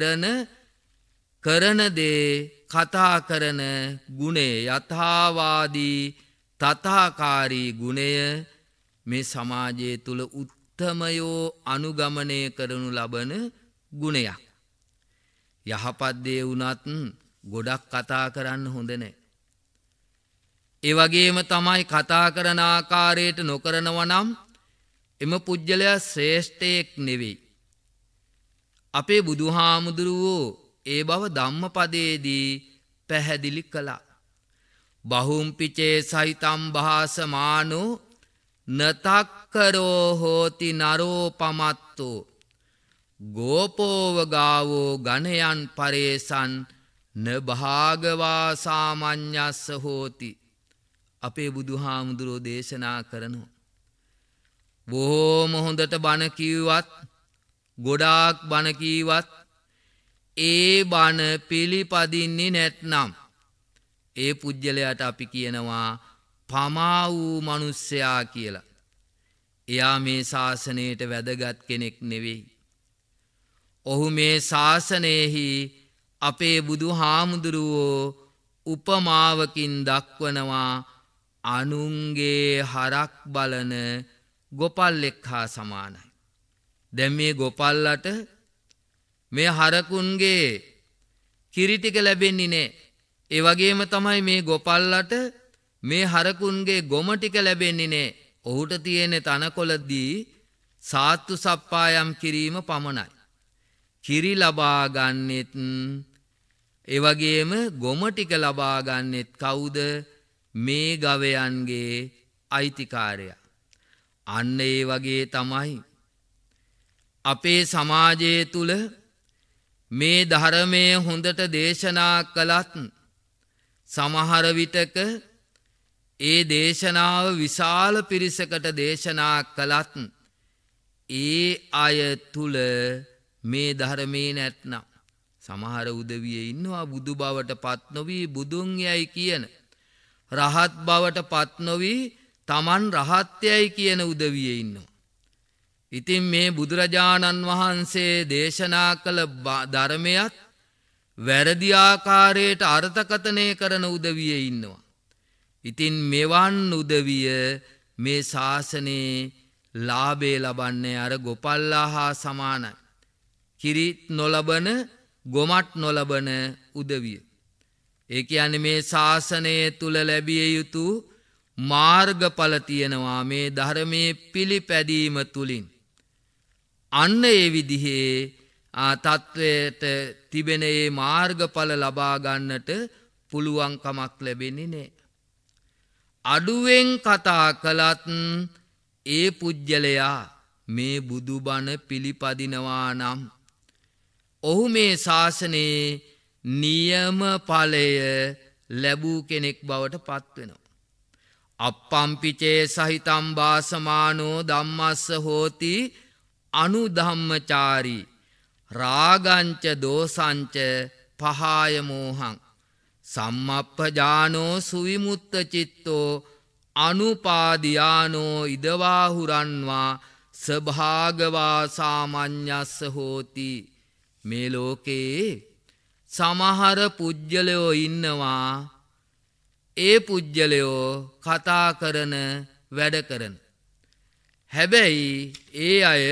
කරන දේ කතා කරන ගුණය යථාවාදී තථාකාරී ගුණය මේ සමාජය තුල උත්තමයෝ අනුගමනය කරනු ලබන ගුණයක්. යහපත් දේ වුණත් ගොඩක් කතා කරන්න හොඳ නැහැ. ඒ වගේම තමයි කතා කරන ආකාරයට නොකරනවා නම් එම පුජ්‍යලයා ශ්‍රේෂ්ඨයෙක් නෙවෙයි. අපේ බුදුහාමුදුරුවෝ ඒ බව ධම්මපදයේදී පැහැදිලි කළා. බහුම්පිචේ සහිතම් භාසමානෝ නතක්කරෝ හෝති නරෝ පමත්තෝ ගෝපෝව ගාවෝ ගණයන් පරේසන් න භාගවා සාමඤ්ඤස්ස හෝති. අපේ බුදුහාමුදුරුවෝ දේශනා කරනවා බොහෝම හොඳට බණ කිව්වත් ගොඩාක් බණ කීවත් ඒ බණ පිළිපදින්නේ නැත්නම් ඒ පුජ්‍යලයට අපි කියනවා පමා වූ මිනිසයා කියලා. එයා මේ ශාසනයට වැදගත් කෙනෙක් නෙවෙයි. ඔහු මේ ශාසනයෙහි අපේ බුදුහාමුදුරුවෝ උපමාවකින් දක්වනවා අනුන්ගේ හරක් බලන ගොපල්ලෙක් හා සමානයි. දැන් මේ ගොපල්ලට මේ හරකුන්ගේ කිරි ටික ලැබෙන්නේ නැහැ. ඒ වගේම තමයි මේ ගොපල්ලට මේ හරකුන්ගේ ගොම ටික ලැබෙන්නේ නැහැ. ඔහුට තියෙන තනකොළදී සාත්තු සප්පායම් කිරීම පමණයි. කිරි ලබා ගන්නෙත් ඒ වගේම ගොම ටික ලබා ගන්නෙත් කවුද? මේ ගවයන්ගේ අයිතිකාරයා. අන්න ඒ වගේ තමයි අපේ සමාජය තුල මේ ධර්මයේ හොඳට දේශනා කළත් සමහර විටක ඒ දේශනාව විශාල පිරිසකට දේශනා කළත් ඒ අය තුල මේ ධර්මයේ නැත්නම් සමහර උදවියේ ඉන්නවා බුදු බවට පත් නොවි බුදුන් යයි කියන රහත් බවට පත් නොවි තමන් රහත් යයි කියන උදවියේ ඉන්නවා. ඉතින් මේ බුදුරජාණන් වහන්සේ දේශනා කළ ධර්මයත් වැරදි ආකාරයට අර්ථකථනය කරන උදවියේ ඉන්නවා. ඉතින් මෙවන් උදවිය මේ ශාසනයේ ලාභේ ලබන්නේ අර ගොපල්ලා හා සමානයි. කිරි නොලබන ගොමත් නොලබන උදවිය. ඒ කියන්නේ මේ ශාසනය තුල ලැබිය යුතු මාර්ගඵල තියෙනවා මේ ධර්මයේ පිළිපැදීම තුලින්. අන්න ඒ විදිහේ තත්වයට තිබෙන මේ මාර්ගඵල ලබා ගන්නට පුළුවන් කමක් ලැබෙන්නේ නැහැ. අඩුවෙන් කතා කළත් ඒ පුජ්‍යලයා මේ බුදුබණ පිළිපදිනවා නම් ඔහු මේ ශාසනයේ නියම ඵලය ලැබූ කෙනෙක් බවට පත් වෙනවා. අප්පම්පිචේ සහිතම් වාසමානෝ ධම්මස්ස හෝති අනුධම්මචාරී රාගංච දෝසංච පහාය මෝහං සම්මප්පජානෝ සුවිමුත්ත චිත්තෝ අනුපාදියානෝ ඉදවාහුරන්වා සභාගවා සාමඤ්ඤස්ස හෝති. මේ ලෝකේ සමහර පුජ්‍යලයෝ ඉන්නවා ඒ පුජ්‍යලයෝ කතා කරන වැඩ කරන. හැබැයි ඒ අය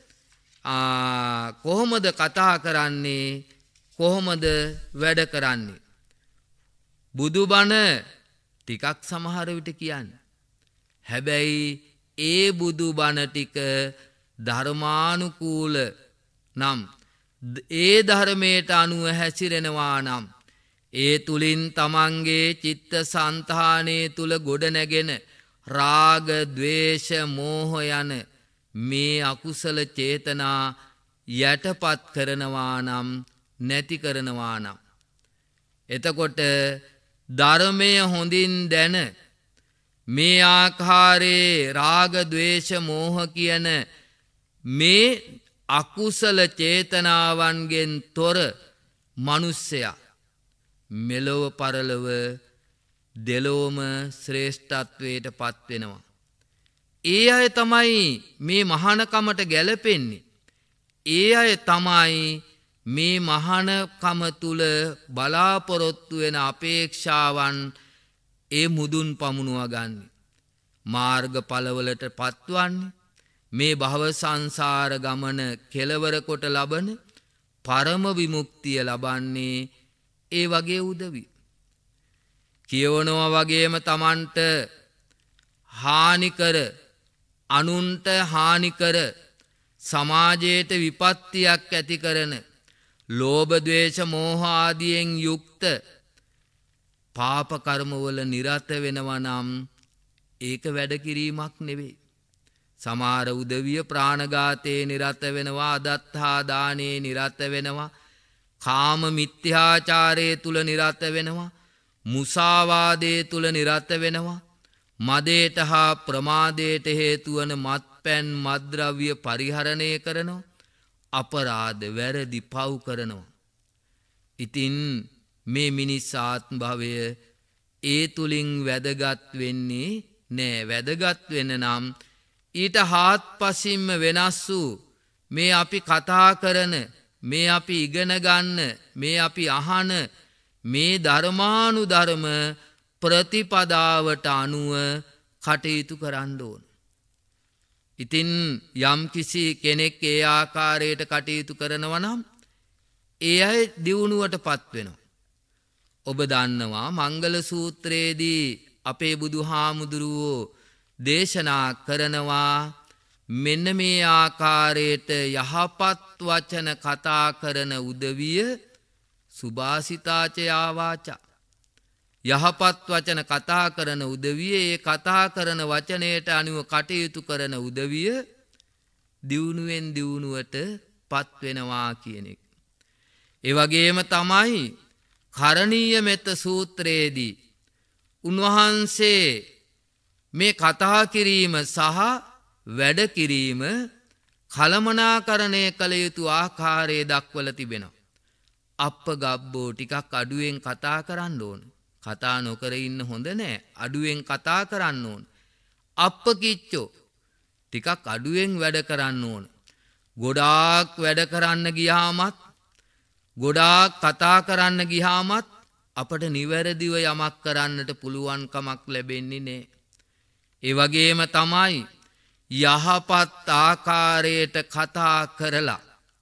කොහොමද කතා කරන්නේ කොහොමද වැඩ කරන්නේ? බුදුබණ ටිකක් සමහර විට කියන්නේ. හැබැයි ඒ බුදුබණ ටික ධර්මානුකූල නම් ඒ ධර්මයට අනුව හැසිරෙනවා නම් ඒ තුලින් තමන්ගේ චිත්ත සංතානයේ තුල ගොඩ නැගෙන රාග ద్వේෂ මෝහ යන මේ අකුසල චේතනා යටපත් කරනවා නම් නැති කරනවා නම් එතකොට ධර්මය හොඳින් දැන මේ ආකාරයේ රාග ద్వේෂ මෝහ කියන මේ අකුසල චේතනාවන්ගෙන් තොර මිනිසයා මෙලොව පරලොව දෙලොවම ශ්‍රේෂ්ඨත්වයට පත් වෙනවා. ඒ අය තමයි මේ මහානකමට ගැලපෙන්නේ. ඒ අය තමයි මේ මහානකම තුල බලාපොරොත්තු වෙන අපේක්ෂාවන් ඒ මුදුන් පමුණුවා ගන්න. මාර්ගඵලවලට පත්වන්නේ මේ භව සංසාර ගමන කෙලවර කොට ලබන පරම විමුක්තිය ලබන්නේ ඒ වගේ උදවි. කියවනවා වගේම තමන්ට හානිකර අනුන්ට හානිකර සමාජයට විපත්තියක් ඇති කරන ලෝභ ද්වේෂ මෝහ ආදියෙන් යුක්ත පාප කර්මවල නිරත වෙනවා නම් ඒක වැඩ කිරීමක් නෙවෙයි. සමහර උදවිය ප්‍රාණඝාතේ නිරත වෙනවා, අදත්තා දානේ නිරත වෙනවා, කාම මිත්‍යාචාරයේ තුල නිරත වෙනවා, මුසාවාදයේ තුල නිරත වෙනවා, මදයට හා ප්‍රමාදයට හේතු වන මත්පැන් මත්ද්‍රව්‍ය පරිහරණය කරනවා. අපරාධ වැරදි පව් කරනවා. ඉතින් මේ මිනිස් ආත්ම භවය ඒ තුලින් වැදගත් වෙන්නේ නෑ. වැදගත් වෙන්න නම් ඊට හාත්පසින්ම වෙනස් වූ මේ අපි කතා කරන, මේ අපි ඉගෙන ගන්න, මේ අපි අහන මේ ධර්මානුධර්ම ප්‍රතිපදාවට අනුව කටයුතු කරන්න ඕන. ඉතින් යම් කිසි කෙනෙක් ඒ ආකාරයට කටයුතු කරනවා නම් ඒ අය දියුණුවටපත් වෙනවා. ඔබ දන්නවා මංගල සූත්‍රයේදී අපේ බුදුහාමුදුරුවෝ දේශනා කරනවා මෙන්න මේ ආකාරයට යහපත් වචන කතා කරන උදවිය සුභාසිතාචයා වාචා. යහපත් වචන කතා කරන උදවිය ඒ කතා කරන වචනයට අනුව කටයුතු කරන උදවිය දියුණුවෙන් දියුණුවට පත් වෙනවා කියන එක. ඒ වගේම තමයි කරණීය මෙත්ත සූත්‍රයේදී උන්වහන්සේ මේ කතා කිරීම සහ වැඩ කිරීම කළමනාකරණය කළ යුතු ආකාරය දක්වලා තිබෙනවා. අප්ප ගබ්බෝ ටිකක් අඩුවෙන් කතා කරන්න ඕන. කතා නොකර ඉන්න හොඳ නෑ. අඩුවෙන් කතා කරන්න ඕන. අප්ප කිච්චෝ ටිකක් අඩුවෙන් වැඩ කරන්න ඕන. ගොඩාක් වැඩ කරන්න ගියාමත්, ගොඩාක් කතා කරන්න ගියාමත් අපට නිවැරදිව යමක් කරන්නට පුළුවන් කමක් ලැබෙන්නේ නෑ. ඒ වගේම තමයි යහපත් ආකාරයට කතා කරලා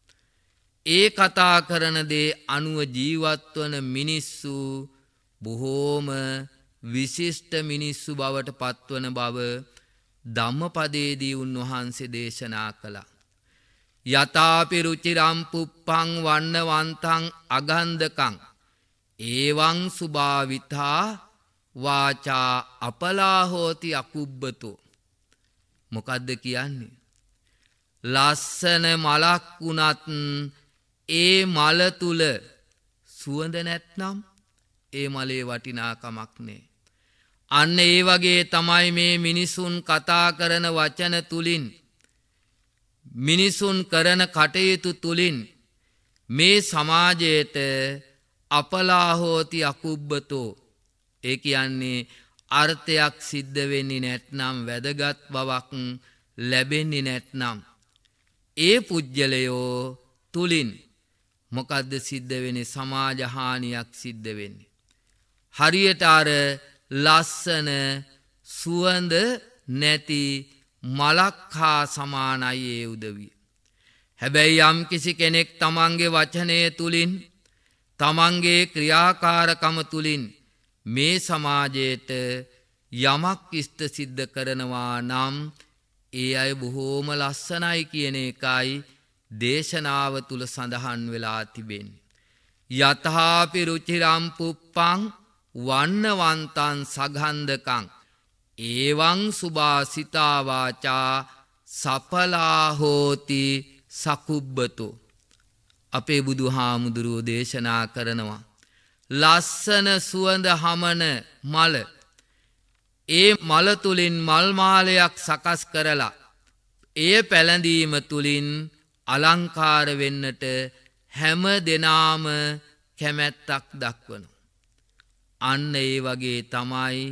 ඒ කතා කරන දේ අනුව ජීවත් වන මිනිස්සු බොහෝම විශිෂ්ට මිනිස්සු බවට පත්වන බව ධම්මපදයේදී උන්වහන්සේ දේශනා කළා. යතාපි රුචිරම් පුප්පං වන්නවන්තං අගන්ධකං ඒවං සුභාවිතා වාචා අපලා හෝති අකුබ්බතෝ. මොකද්ද කියන්නේ? ලස්සන මලක් වුණත් ඒ මල තුල සුවඳ නැත්නම් ඒ මලේ වටිනාකමක් නෑ. අන්න ඒ වගේ තමයි මේ මිනිසුන් කතා කරන වචන තුලින්, මිනිසුන් කරන කටයුතු තුලින් මේ සමාජයට අපලා හෝති අකුබ්බතෝ. ඒ කියන්නේ අර්ථයක් සිද්ධ වෙන්නේ නැත්නම්, වැදගත් බවක් ලැබෙන්නේ නැත්නම් ඒ පුජ්‍යලයෝ තුලින් මොකද්ද සිද්ධ වෙන්නේ? සමාජ හානියක් සිද්ධ වෙන්නේ. හරියට අර ලස්සන සුවඳ නැති මලක් හා සමානයි ඒ උදවිය. හැබැයි යම් කිසි කෙනෙක් තමන්ගේ වචනය තුලින්, තමන්ගේ ක්‍රියාකාරකම තුලින් මේ සමාජයට යමක් ඉෂ්ට සිද්ධ කරනවා නම් ඒ අය බොහෝම ලස්සනයි කියන එකයි දේශනාව තුල සඳහන් වෙලා තිබෙන්නේ. යතහාපි රුචිරම් පුප්පං වන්නවන්තං සගන්ධකං ඒවං සුභාසිතා වාචා සඵලා හෝති සකුබ්බතෝ. අපේ බුදුහාමුදුරුවෝ දේශනා කරනවා ලස්සන සුවඳ හමන මල, ඒ මල තුලින් මල් මාලයක් සකස් කරලා එය පැලඳීම තුලින් අලංකාර වෙන්නට හැම දෙනාම කැමැත්තක් දක්වනවා. අන්න ඒ වගේ තමයි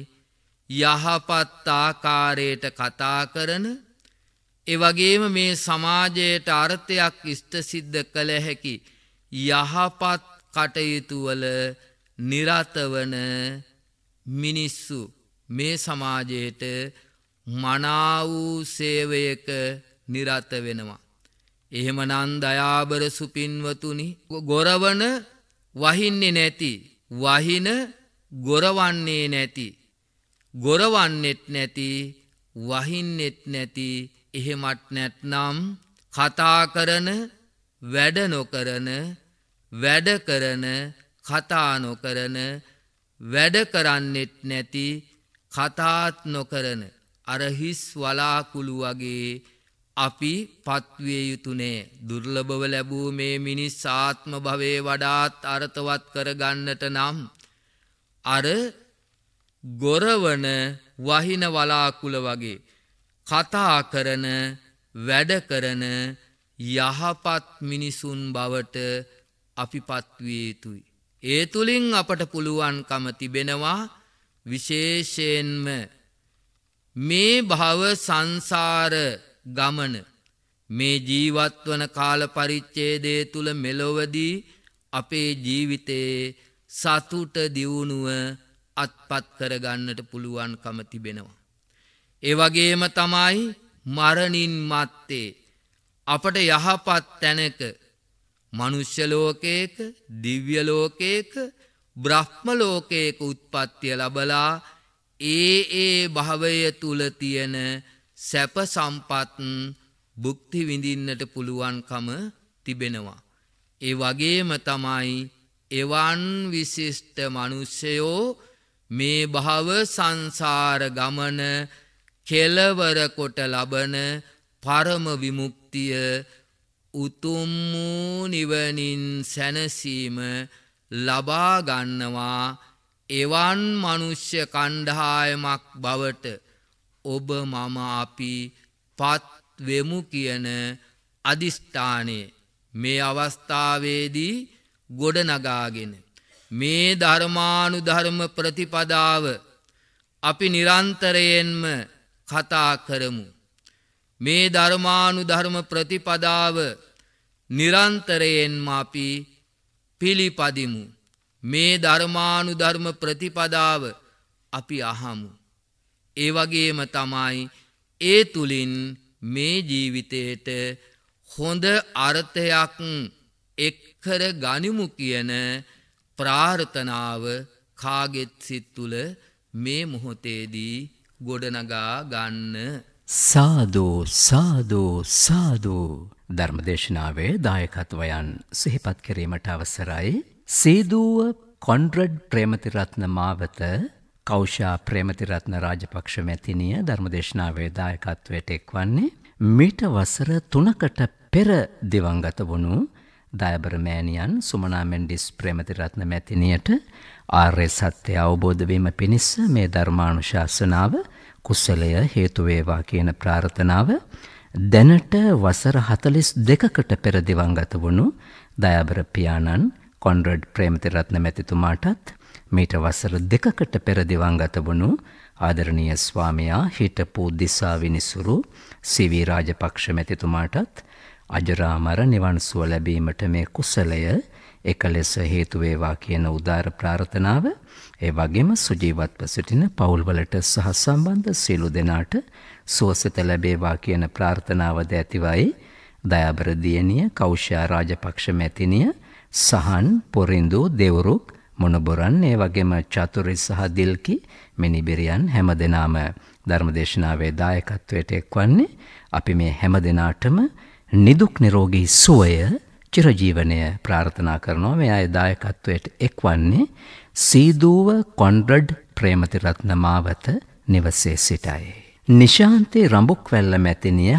යහපත් ආකාරයට කතා කරන, ඒ වගේම මේ සමාජයට අර්ථයක් ඉෂ්ට සිද්ධ කළ හැකි යහපත් කටයුතු වල නිරත වන මිනිස්සු මේ සමාජයට මනා වූ සේවයක නිරත වෙනවා. එහෙමනම් දයාබර සුපින්වතුනි, ගොරවන වහින්නේ නැති, වහින ගොරවන්නේ නැති, ගොරවන්නෙත් නැති, වහින්නෙත් නැති, එහෙමත් නැත්නම් කතා කරන, වැඩ නොකරන, වැඩ කරන, කතා නොකරන, වැඩ කරන්නෙත් නැති, කතාත් නොකරන අර හිස් වලාකුළු වගේ අපි පත්විය යුතු නෑ. දුර්ලභව ලැබූ මේ මිනිස් ආත්ම භවයේ වඩාත් අර්ථවත් කරගන්නට නම් අර ගොරවන වහින වලාකුළ වගේ කතා කරන, වැඩ කරන යහපත් මිනිසුන් බවට අපි පත්විය යුතුයි. ඒ තුලින් අපට පුළුවන්කම තිබෙනවා විශේෂයෙන්ම මේ භව සංසාර ගමන මේ ජීවත් වන කාල පරිච්ඡේදය තුල මෙලොවදී අපේ ජීවිතයේ සතුට දියුණුව අත්පත් කරගන්නට පුළුවන්කම තිබෙනවා. ඒ වගේම තමයි මරණින් මත්තේ අපට යහපත් තැනක මනුෂ්‍ය ලෝකයක දිව්‍ය ලෝකයක බ්‍රහ්ම ලෝකයක උත්පත්තිය ලැබලා ඒ භවය තුල තියෙන සැප සම්පත් භුක්ති විඳින්නට පුළුවන්කම තිබෙනවා. ඒ වගේම තමයි එවන් විශිෂ්ට මිනිසයෝ මේ භව සංසාර ගමන කෙලවර කොට ලබන පරම විමුක්තිය උතුම් නිවනින් සැනසීම ලබා ගන්නවා. එවන් මනුෂ්‍ය කණ්ඩායමක් බවට ඔබ මම අපි පත් වෙමු කියන අදිෂ්ඨානය මේ අවස්ථාවේදී ගොඩනගාගෙන මේ ධර්මානුධර්ම ප්‍රතිපදාව අපි නිරන්තරයෙන්ම කතා කරමු. මේ ධර්මානුධර්ම ප්‍රතිපදාව නිරන්තරයෙන්ම අපි පිළිපදිමු. මේ ධර්මානුධර්ම ප්‍රතිපදාව අපි අහමු. ඒ වගේම තමයි ඒ තුලින් මේ ජීවිතයට හොඳ අර්ථයක් එක්කර ගනිමු කියන ප්‍රාර්ථනාව කාගෙත් සිත් තුළ මේ මොහොතේදී ගොඩනගා ගන්න. සාදු සාදු සාදු. ධර්මදේශනාවේ දායකත්වයන් සිහිපත් කිරීමට අවසරයි. සීදුව කොන්රඩ් ප්‍රේමතිරත්න මාවත කෞෂා ප්‍රේමතිරත්න රාජපක්ෂ මැතිනිය ධර්මදේශනාවේ දායකත්වයට එක්වන්නේ මීට වසර 3කට පෙර දිවංගත වුණු දයබර මෑණියන් සුමනා මෙන්ඩිස් ප්‍රේමතිරත්න මැතිනියට ආර්ය සත්‍ය අවබෝධ වීම පිණිස මේ ධර්මානුශාසනාව කුසලය හේතු වේවා කියන ප්‍රාර්ථනාව දැනට වසර 42කට පෙර දිවංගත වුණු දයබර පියාණන් කොන්රඩ් ප්‍රේමතිරත්න මැතිතුමාටත් මීට වසර 2කට පෙර දිවංගත වුණු ආදරණීය ස්වාමියා හිටපු දිසා විනිසුරු සී.වී. රාජපක්ෂ මැතිතුමාටත් අජරාමර නිවන් සුව ලැබීමට මේ කුසලය එකලෙස හේතු වේවා කියන උදාර ප්‍රාර්ථනාව ඒ වගේම සුජීවත්ව සිටින පවුල්වලට සහ සම්බන්ධ සියලු දෙනාට සුවසත ලැබේවා කියන ප්‍රාර්ථනාවද ඇතිවයි දයාබර දියණිය කෞෂා රාජපක්ෂ මැතිනිය සහන් පොරින්දු දෙවරුක් මොනබොරන් ඒ වගේම චතුරි සහ දිල්කි මිනිබිරියන් හැමදෙනාම ධර්මදේශනාවේ දායකත්වයට එක්වන්නේ. අපි මේ හැමදෙනාටම නිදුක් නිරෝගී සුවය චිරජීවනය ප්‍රාර්ථනා කරනවා. මේ අය දායකත්වයට එක්වන්නේ සීදුව කොන්රඩ් ප්‍රේමතිරත්න මාවත නිවසේ සිටයි. නිශාන්තේ රඹුක්වැල්ල මැතිනිය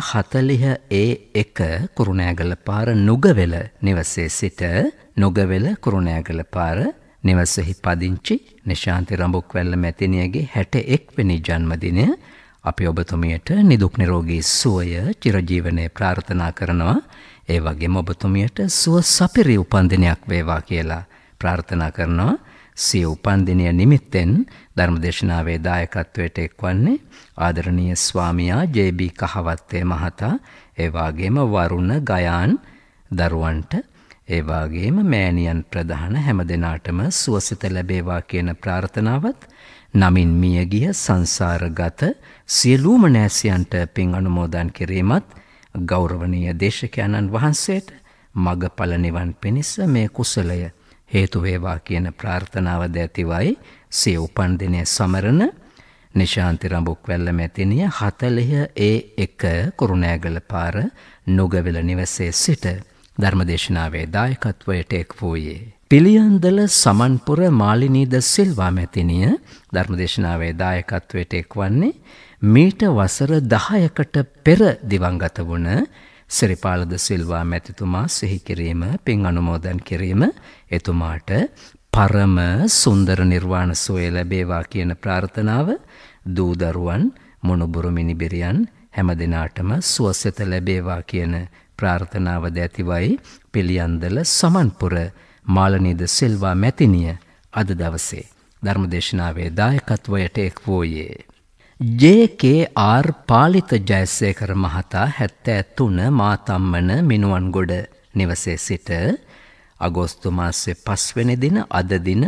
40A1 කුරුණෑගල පාර නුගවෙල නිවසේ සිට නුගවෙල කුරුණෑගල පාර නිවසෙහි පදිංචි නිශාන්තේ රඹුක්වැල්ල මැතිනියගේ 61 වෙනි ජන්මදිනය අපි ඔබතුමියට නිදුක් නිරෝගී සුවය චිරජීවනයේ ප්‍රාර්ථනා කරනවා. ඒ වගේම ඔබතුමියට සුව සපිරි උපන්දිනයක් වේවා කියලා ප්‍රාර්ථනා කරනවා. සිය උපන්දිනය නිමිත්තෙන් ධර්මදේශනාවේ දායකත්වයට එක්වන්නේ ආදරණීය ස්වාමියා ජේ.බී. කහවත්තේ මහතා, ඒ වගේම වරුණ ගයාන් දරුවන්ට, ඒ වගේම මෑණියන් ප්‍රධාන හැමදෙනාටම සුවසිත ලැබේවා කියන ප්‍රාර්ථනාවත් නමින් මියගිය සංසාරගත සියලුම නෑසියන්ට පින් අනුමෝදන් කිරීමත් ගෞරවනීය දේශකයන්න් වහන්සේට මගඵල නිවන් පිණිස මේ කුසලය හේතු වේවා කියන ප්‍රාර්ථනාවද ඇතිවයි සිය උපන්දිනය සමරන නිශාන්ති රඹුක්වැල්ල මැතිනිය 40A1 කුරුණෑගල පාර නුගවෙල නිවසේ සිට ධර්මදේශනාවේ දායකත්වයට එක් වූයේ. පිළියන්දල සමන්පුර මාලිනීද සිල්වා මැතිනිය ධර්මදේශනාවේ දායකත්වයට එක්වන්නේ මීට වසර 10කට පෙර දිවංගත වුණ සිරිපාලද සිල්වා මැතිතුමා සිහි කිරීම පින් අනුමෝදන් කිරීම එතුමාට පරම සුන්දර නිර්වාණ සුවය ලැබේවා කියන ප්‍රාර්ථනාව දූ දරුවන් මොනුබුරු මිනිබිරියන් හැමදෙනාටම සුවසෙත ලැබේවා කියන ප්‍රාර්ථනාවද ඇතිවයි පිළියන්දල සමන්පුර මාලනීද සිල්වා මැතිනිය අද දවසේ ධර්මදේශනාවේ දායකත්වයට එක් වූයේ. ජේ.කේ.ආර්. පාලිත ජයසේකර මහතා 73 මාතම්මන මිනුවන්ගොඩ නිවසේ සිට අගෝස්තු මාසයේ 5 වෙනි දින අද දින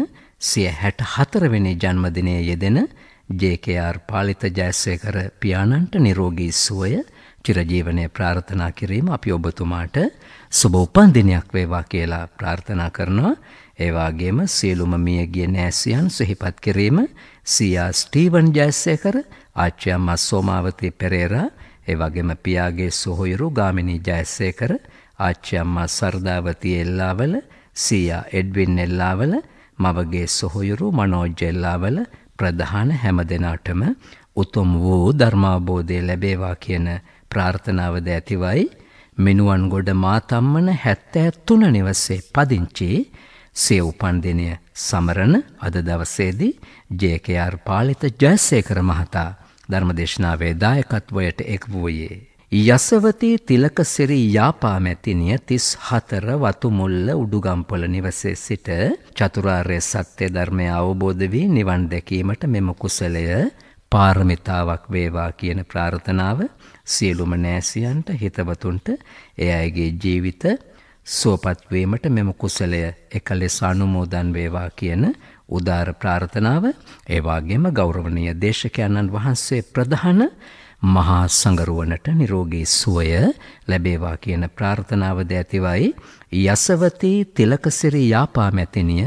64 වෙනි ජන්මදිනයේ යෙදෙන ජේ.කේ.ආර්. පාලිත ජයසේකර පියාණන්ට නිරෝගී සුවය චිරජීවනයේ ප්‍රාර්ථනා කිරීම අපි ඔබතුමාට සුබ උපන්දිනයක් වේවා කියලා ප්‍රාර්ථනා කරනවා. ඒ වගේම සියලුම මියගිය නෑසියන් සිහිපත් කිරීම සීයා ස්ටීවන් ජයසේකර, ආච්චි අම්මා සෝමාවතී පෙරේරා, ඒ වගේම පියාගේ සොහොයුරු ගාමිණී ජයසේකර, ආච්චි අම්මා සර්දාවතී එල්ලාවල, සීයා එඩ්වින් එල්ලාවල, මවගේ සොහොයුරු මනෝජ් එල්ලාවල ප්‍රධාන හැම දෙනාටම උතුම් වූ ධර්මාබෝධය ලැබේවා කියන ප්‍රාර්ථනාවද ඇතිවයි මිනුවන්ගොඩ මාතම්මන 73 නිවසේ පදිංචි සිය උපන්දිනය සමරන අද දවසේදී ජේ.කේ.ආර්. පාලිත ජයසේකර මහතා ධර්මදේශනාවේ දායකත්වයට එක් වූයේ. යසවතී තිලකසිරි යාපා මැතිනිය 34 වතුමුල්ල උඩුගම්පොළ නිවසේ සිට චතුරාර්ය සත්‍ය ධර්මය අවබෝධ වී නිවන් දැකීමට මෙම කුසලය පාරමිතාවක් වේවා කියන ප්‍රාර්ථනාව සියලුම නෑසියන්ට හිතවතුන්ට ඒ අයගේ ජීවිත සුවපත් වීමට මෙම කුසලය එකලෙස අනුමෝදන් වේවා කියන උදාර ප්‍රාර්ථනාව ඒ වගේම ගෞරවනීය දේශකයන්න් වහන්සේ ප්‍රධාන මහා සංඝරුවනට නිරෝගී සුවය ලැබේවා කියන ප්‍රාර්ථනාවද ඇතිවයි යසවතී තිලකසිරි යාපා මැතිනිය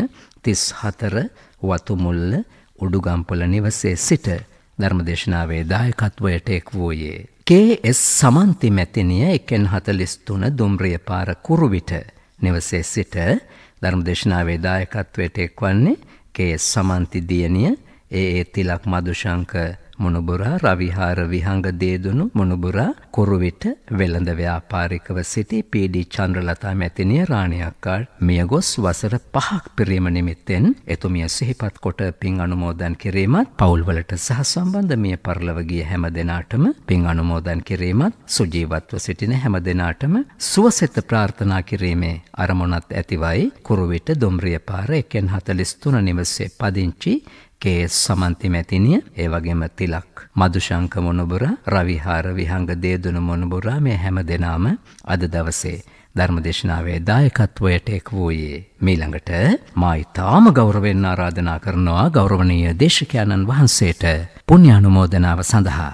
34 වතුමුල්ල උඩුගම්පොළ නිවසේ සිට ධර්මදේශනාවේ දායකත්වයට එක් වූයේ. කේ.එස්. සමන්ති මැතිනිය 143 දුම්රිය පාර කුරුවිට නිවසේ සිට ධර්මදේශනාවේ දායකත්වයට එක්වන්නේ කේ.එස්. සමන්ති දියණිය, ඒ.ඒ. තිලක් මදුශංක මොනුබුරා, රවිහාර විහංග දේදුණු මොනුබුරා කුරුවිට වෙළඳ ව්‍යාපාරිකව සිටි පී.ඩී. චන්ද්‍රලතා මැතිනිය රාණියක්කාඩ් මියගොස් වසර 5ක් පිරීම නිමිත්තෙන් එතුමිය සිහිපත් කොට පින් අනුමෝදන් කිරීමත්, පවුල්වලට සහසම්බන්ධ මිය පරලොව ගිය හැම දෙනාටම පින් අනුමෝදන් කිරීමත්, සුජීවත්ව සිටින හැම දෙනාටම සුවසෙත ප්‍රාර්ථනා කිරීමේ අරමුණත් ඇතිවයි කුරුවිට දුම්රිය පාර 143 නිවසේ පදිංචි කේ.එස්. සමන්ති මැතිනිය, ඒ වගේම තිලක් මදුශංක මොනුබුරා, රවිහාර විහංග දේදුණු මොනුබුරා මේ හැම දෙනාම අද දවසේ ධර්මදේශනාවේ දායකත්වයට එක් වූයේ. මීළඟට මා ඊටාම ගෞරවයෙන් ආරාධනා කරනවා ගෞරවනීය දේශකයන්න් වහන්සේට පුණ්‍යානුමෝදනාව සඳහා.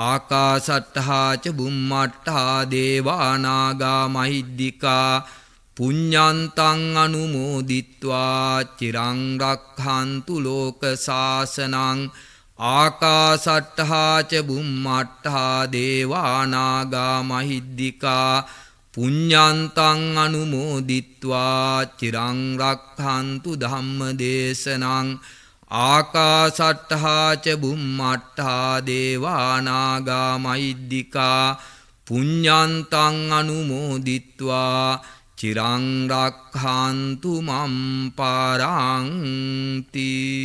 ආකාසට්ඨා ච බුම්මට්ඨා දේවානාගා මහිද්దికා පුඤ්ඤන්තං අනුමෝදිත්වා චිරං රක්ඛන්තු ලෝක සාසනං. ආකාසට්ඨා ච බුම්මට්ඨා දේවානාගා මහිද්దికා පුඤ්ඤන්තං අනුමෝදිත්වා චිරං රක්ඛන්තු ධම්මදේශනං. ආකාසට්ඨා ච බුම්මට්ඨා දේවානාගා මහිද්దికා පුඤ්ඤන්තං අනුමෝදිත්වා චිරං රක්ඛන්තු මම් පරන්ති.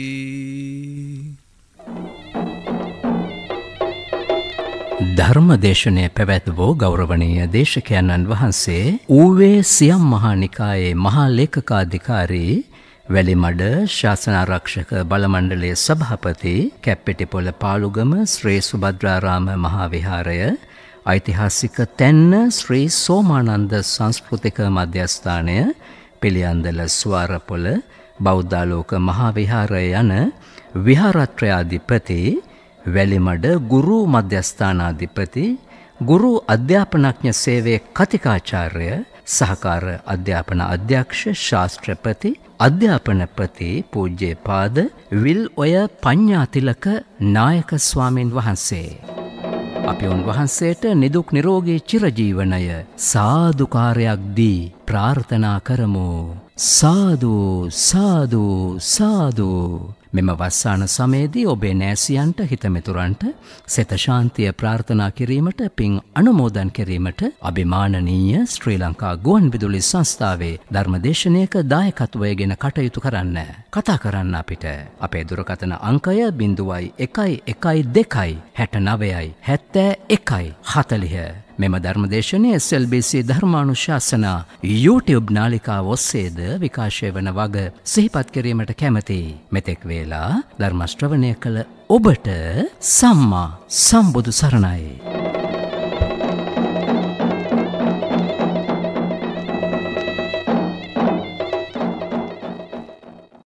ධර්මදේශනය පැවැත් වූ ගෞරවනීය දේශකයන්න් වහන්සේ ඌවේ සියම් මහා නිකායේ මහා ලේකකාධිකාරී වැලිමඩ ශාසනාරක්ෂක බලමණ්ඩලයේ සභාපති කැප්පෙටිපොළ පාලුගම ශ්‍රී සුභද්‍රාරාම මහා විහාරය, ඓතිහාසික තැන්න ශ්‍රී සෝමානන්ද සංස්කෘතික මධ්‍යස්ථානය, පිළියන්දල ස්වාරපොළ බෞද්ධාලෝක මහා විහාරය යන විහාරත්‍රයාධිපති, වැලිමඩ ගුරු මධ්‍යස්ථානාධිපති, ගුරු අධ්‍යාපනඥ සේවයේ කතිකාචාර්ය, සහකාර අධ්‍යාපන අධ්‍යක්ෂ ශාස්ත්‍රපති, අධ්‍යාපනපති පූජ්‍යපාද විල් ඔය පඤ්ඤාතිලක නායක ස්වාමින් වහන්සේ. අපි උන්වහන්සේට නිදුක් නිරෝගී චිරජීවනය සාදුකාරයක් දී ප්‍රාර්ථනා කරමු. සාදු සාදු සාදු. මෙම වස්සාන සමයේදී ඔබේ නෑසියන්ට හිතමිතුරන්ට සෙත ශාන්තිය ප්‍රාර්ථනා කිරීමට, පින් අනුමෝදන් කිරීමට අභිමානනීය ශ්‍රී ලංකා ගුවන්විදුලි සංස්ථාවේ ධර්මදේශනයක දායකත්වයගෙන කටයුතු කරන්න. කතා කරන්න අපිට. අපේ දුරකථන අංකය 0112 69 71 40 මෙම ධර්මදේශනය SLBC ධර්මානුශාසනා YouTube නාලිකාව ඔස්සේද විකාශය වන වග සිහිපත් කිරීමට කැමැති. මෙතෙක් වේලා ධර්ම ශ්‍රවණය කළ ඔබට සම්මා සම්බුදු සරණයි.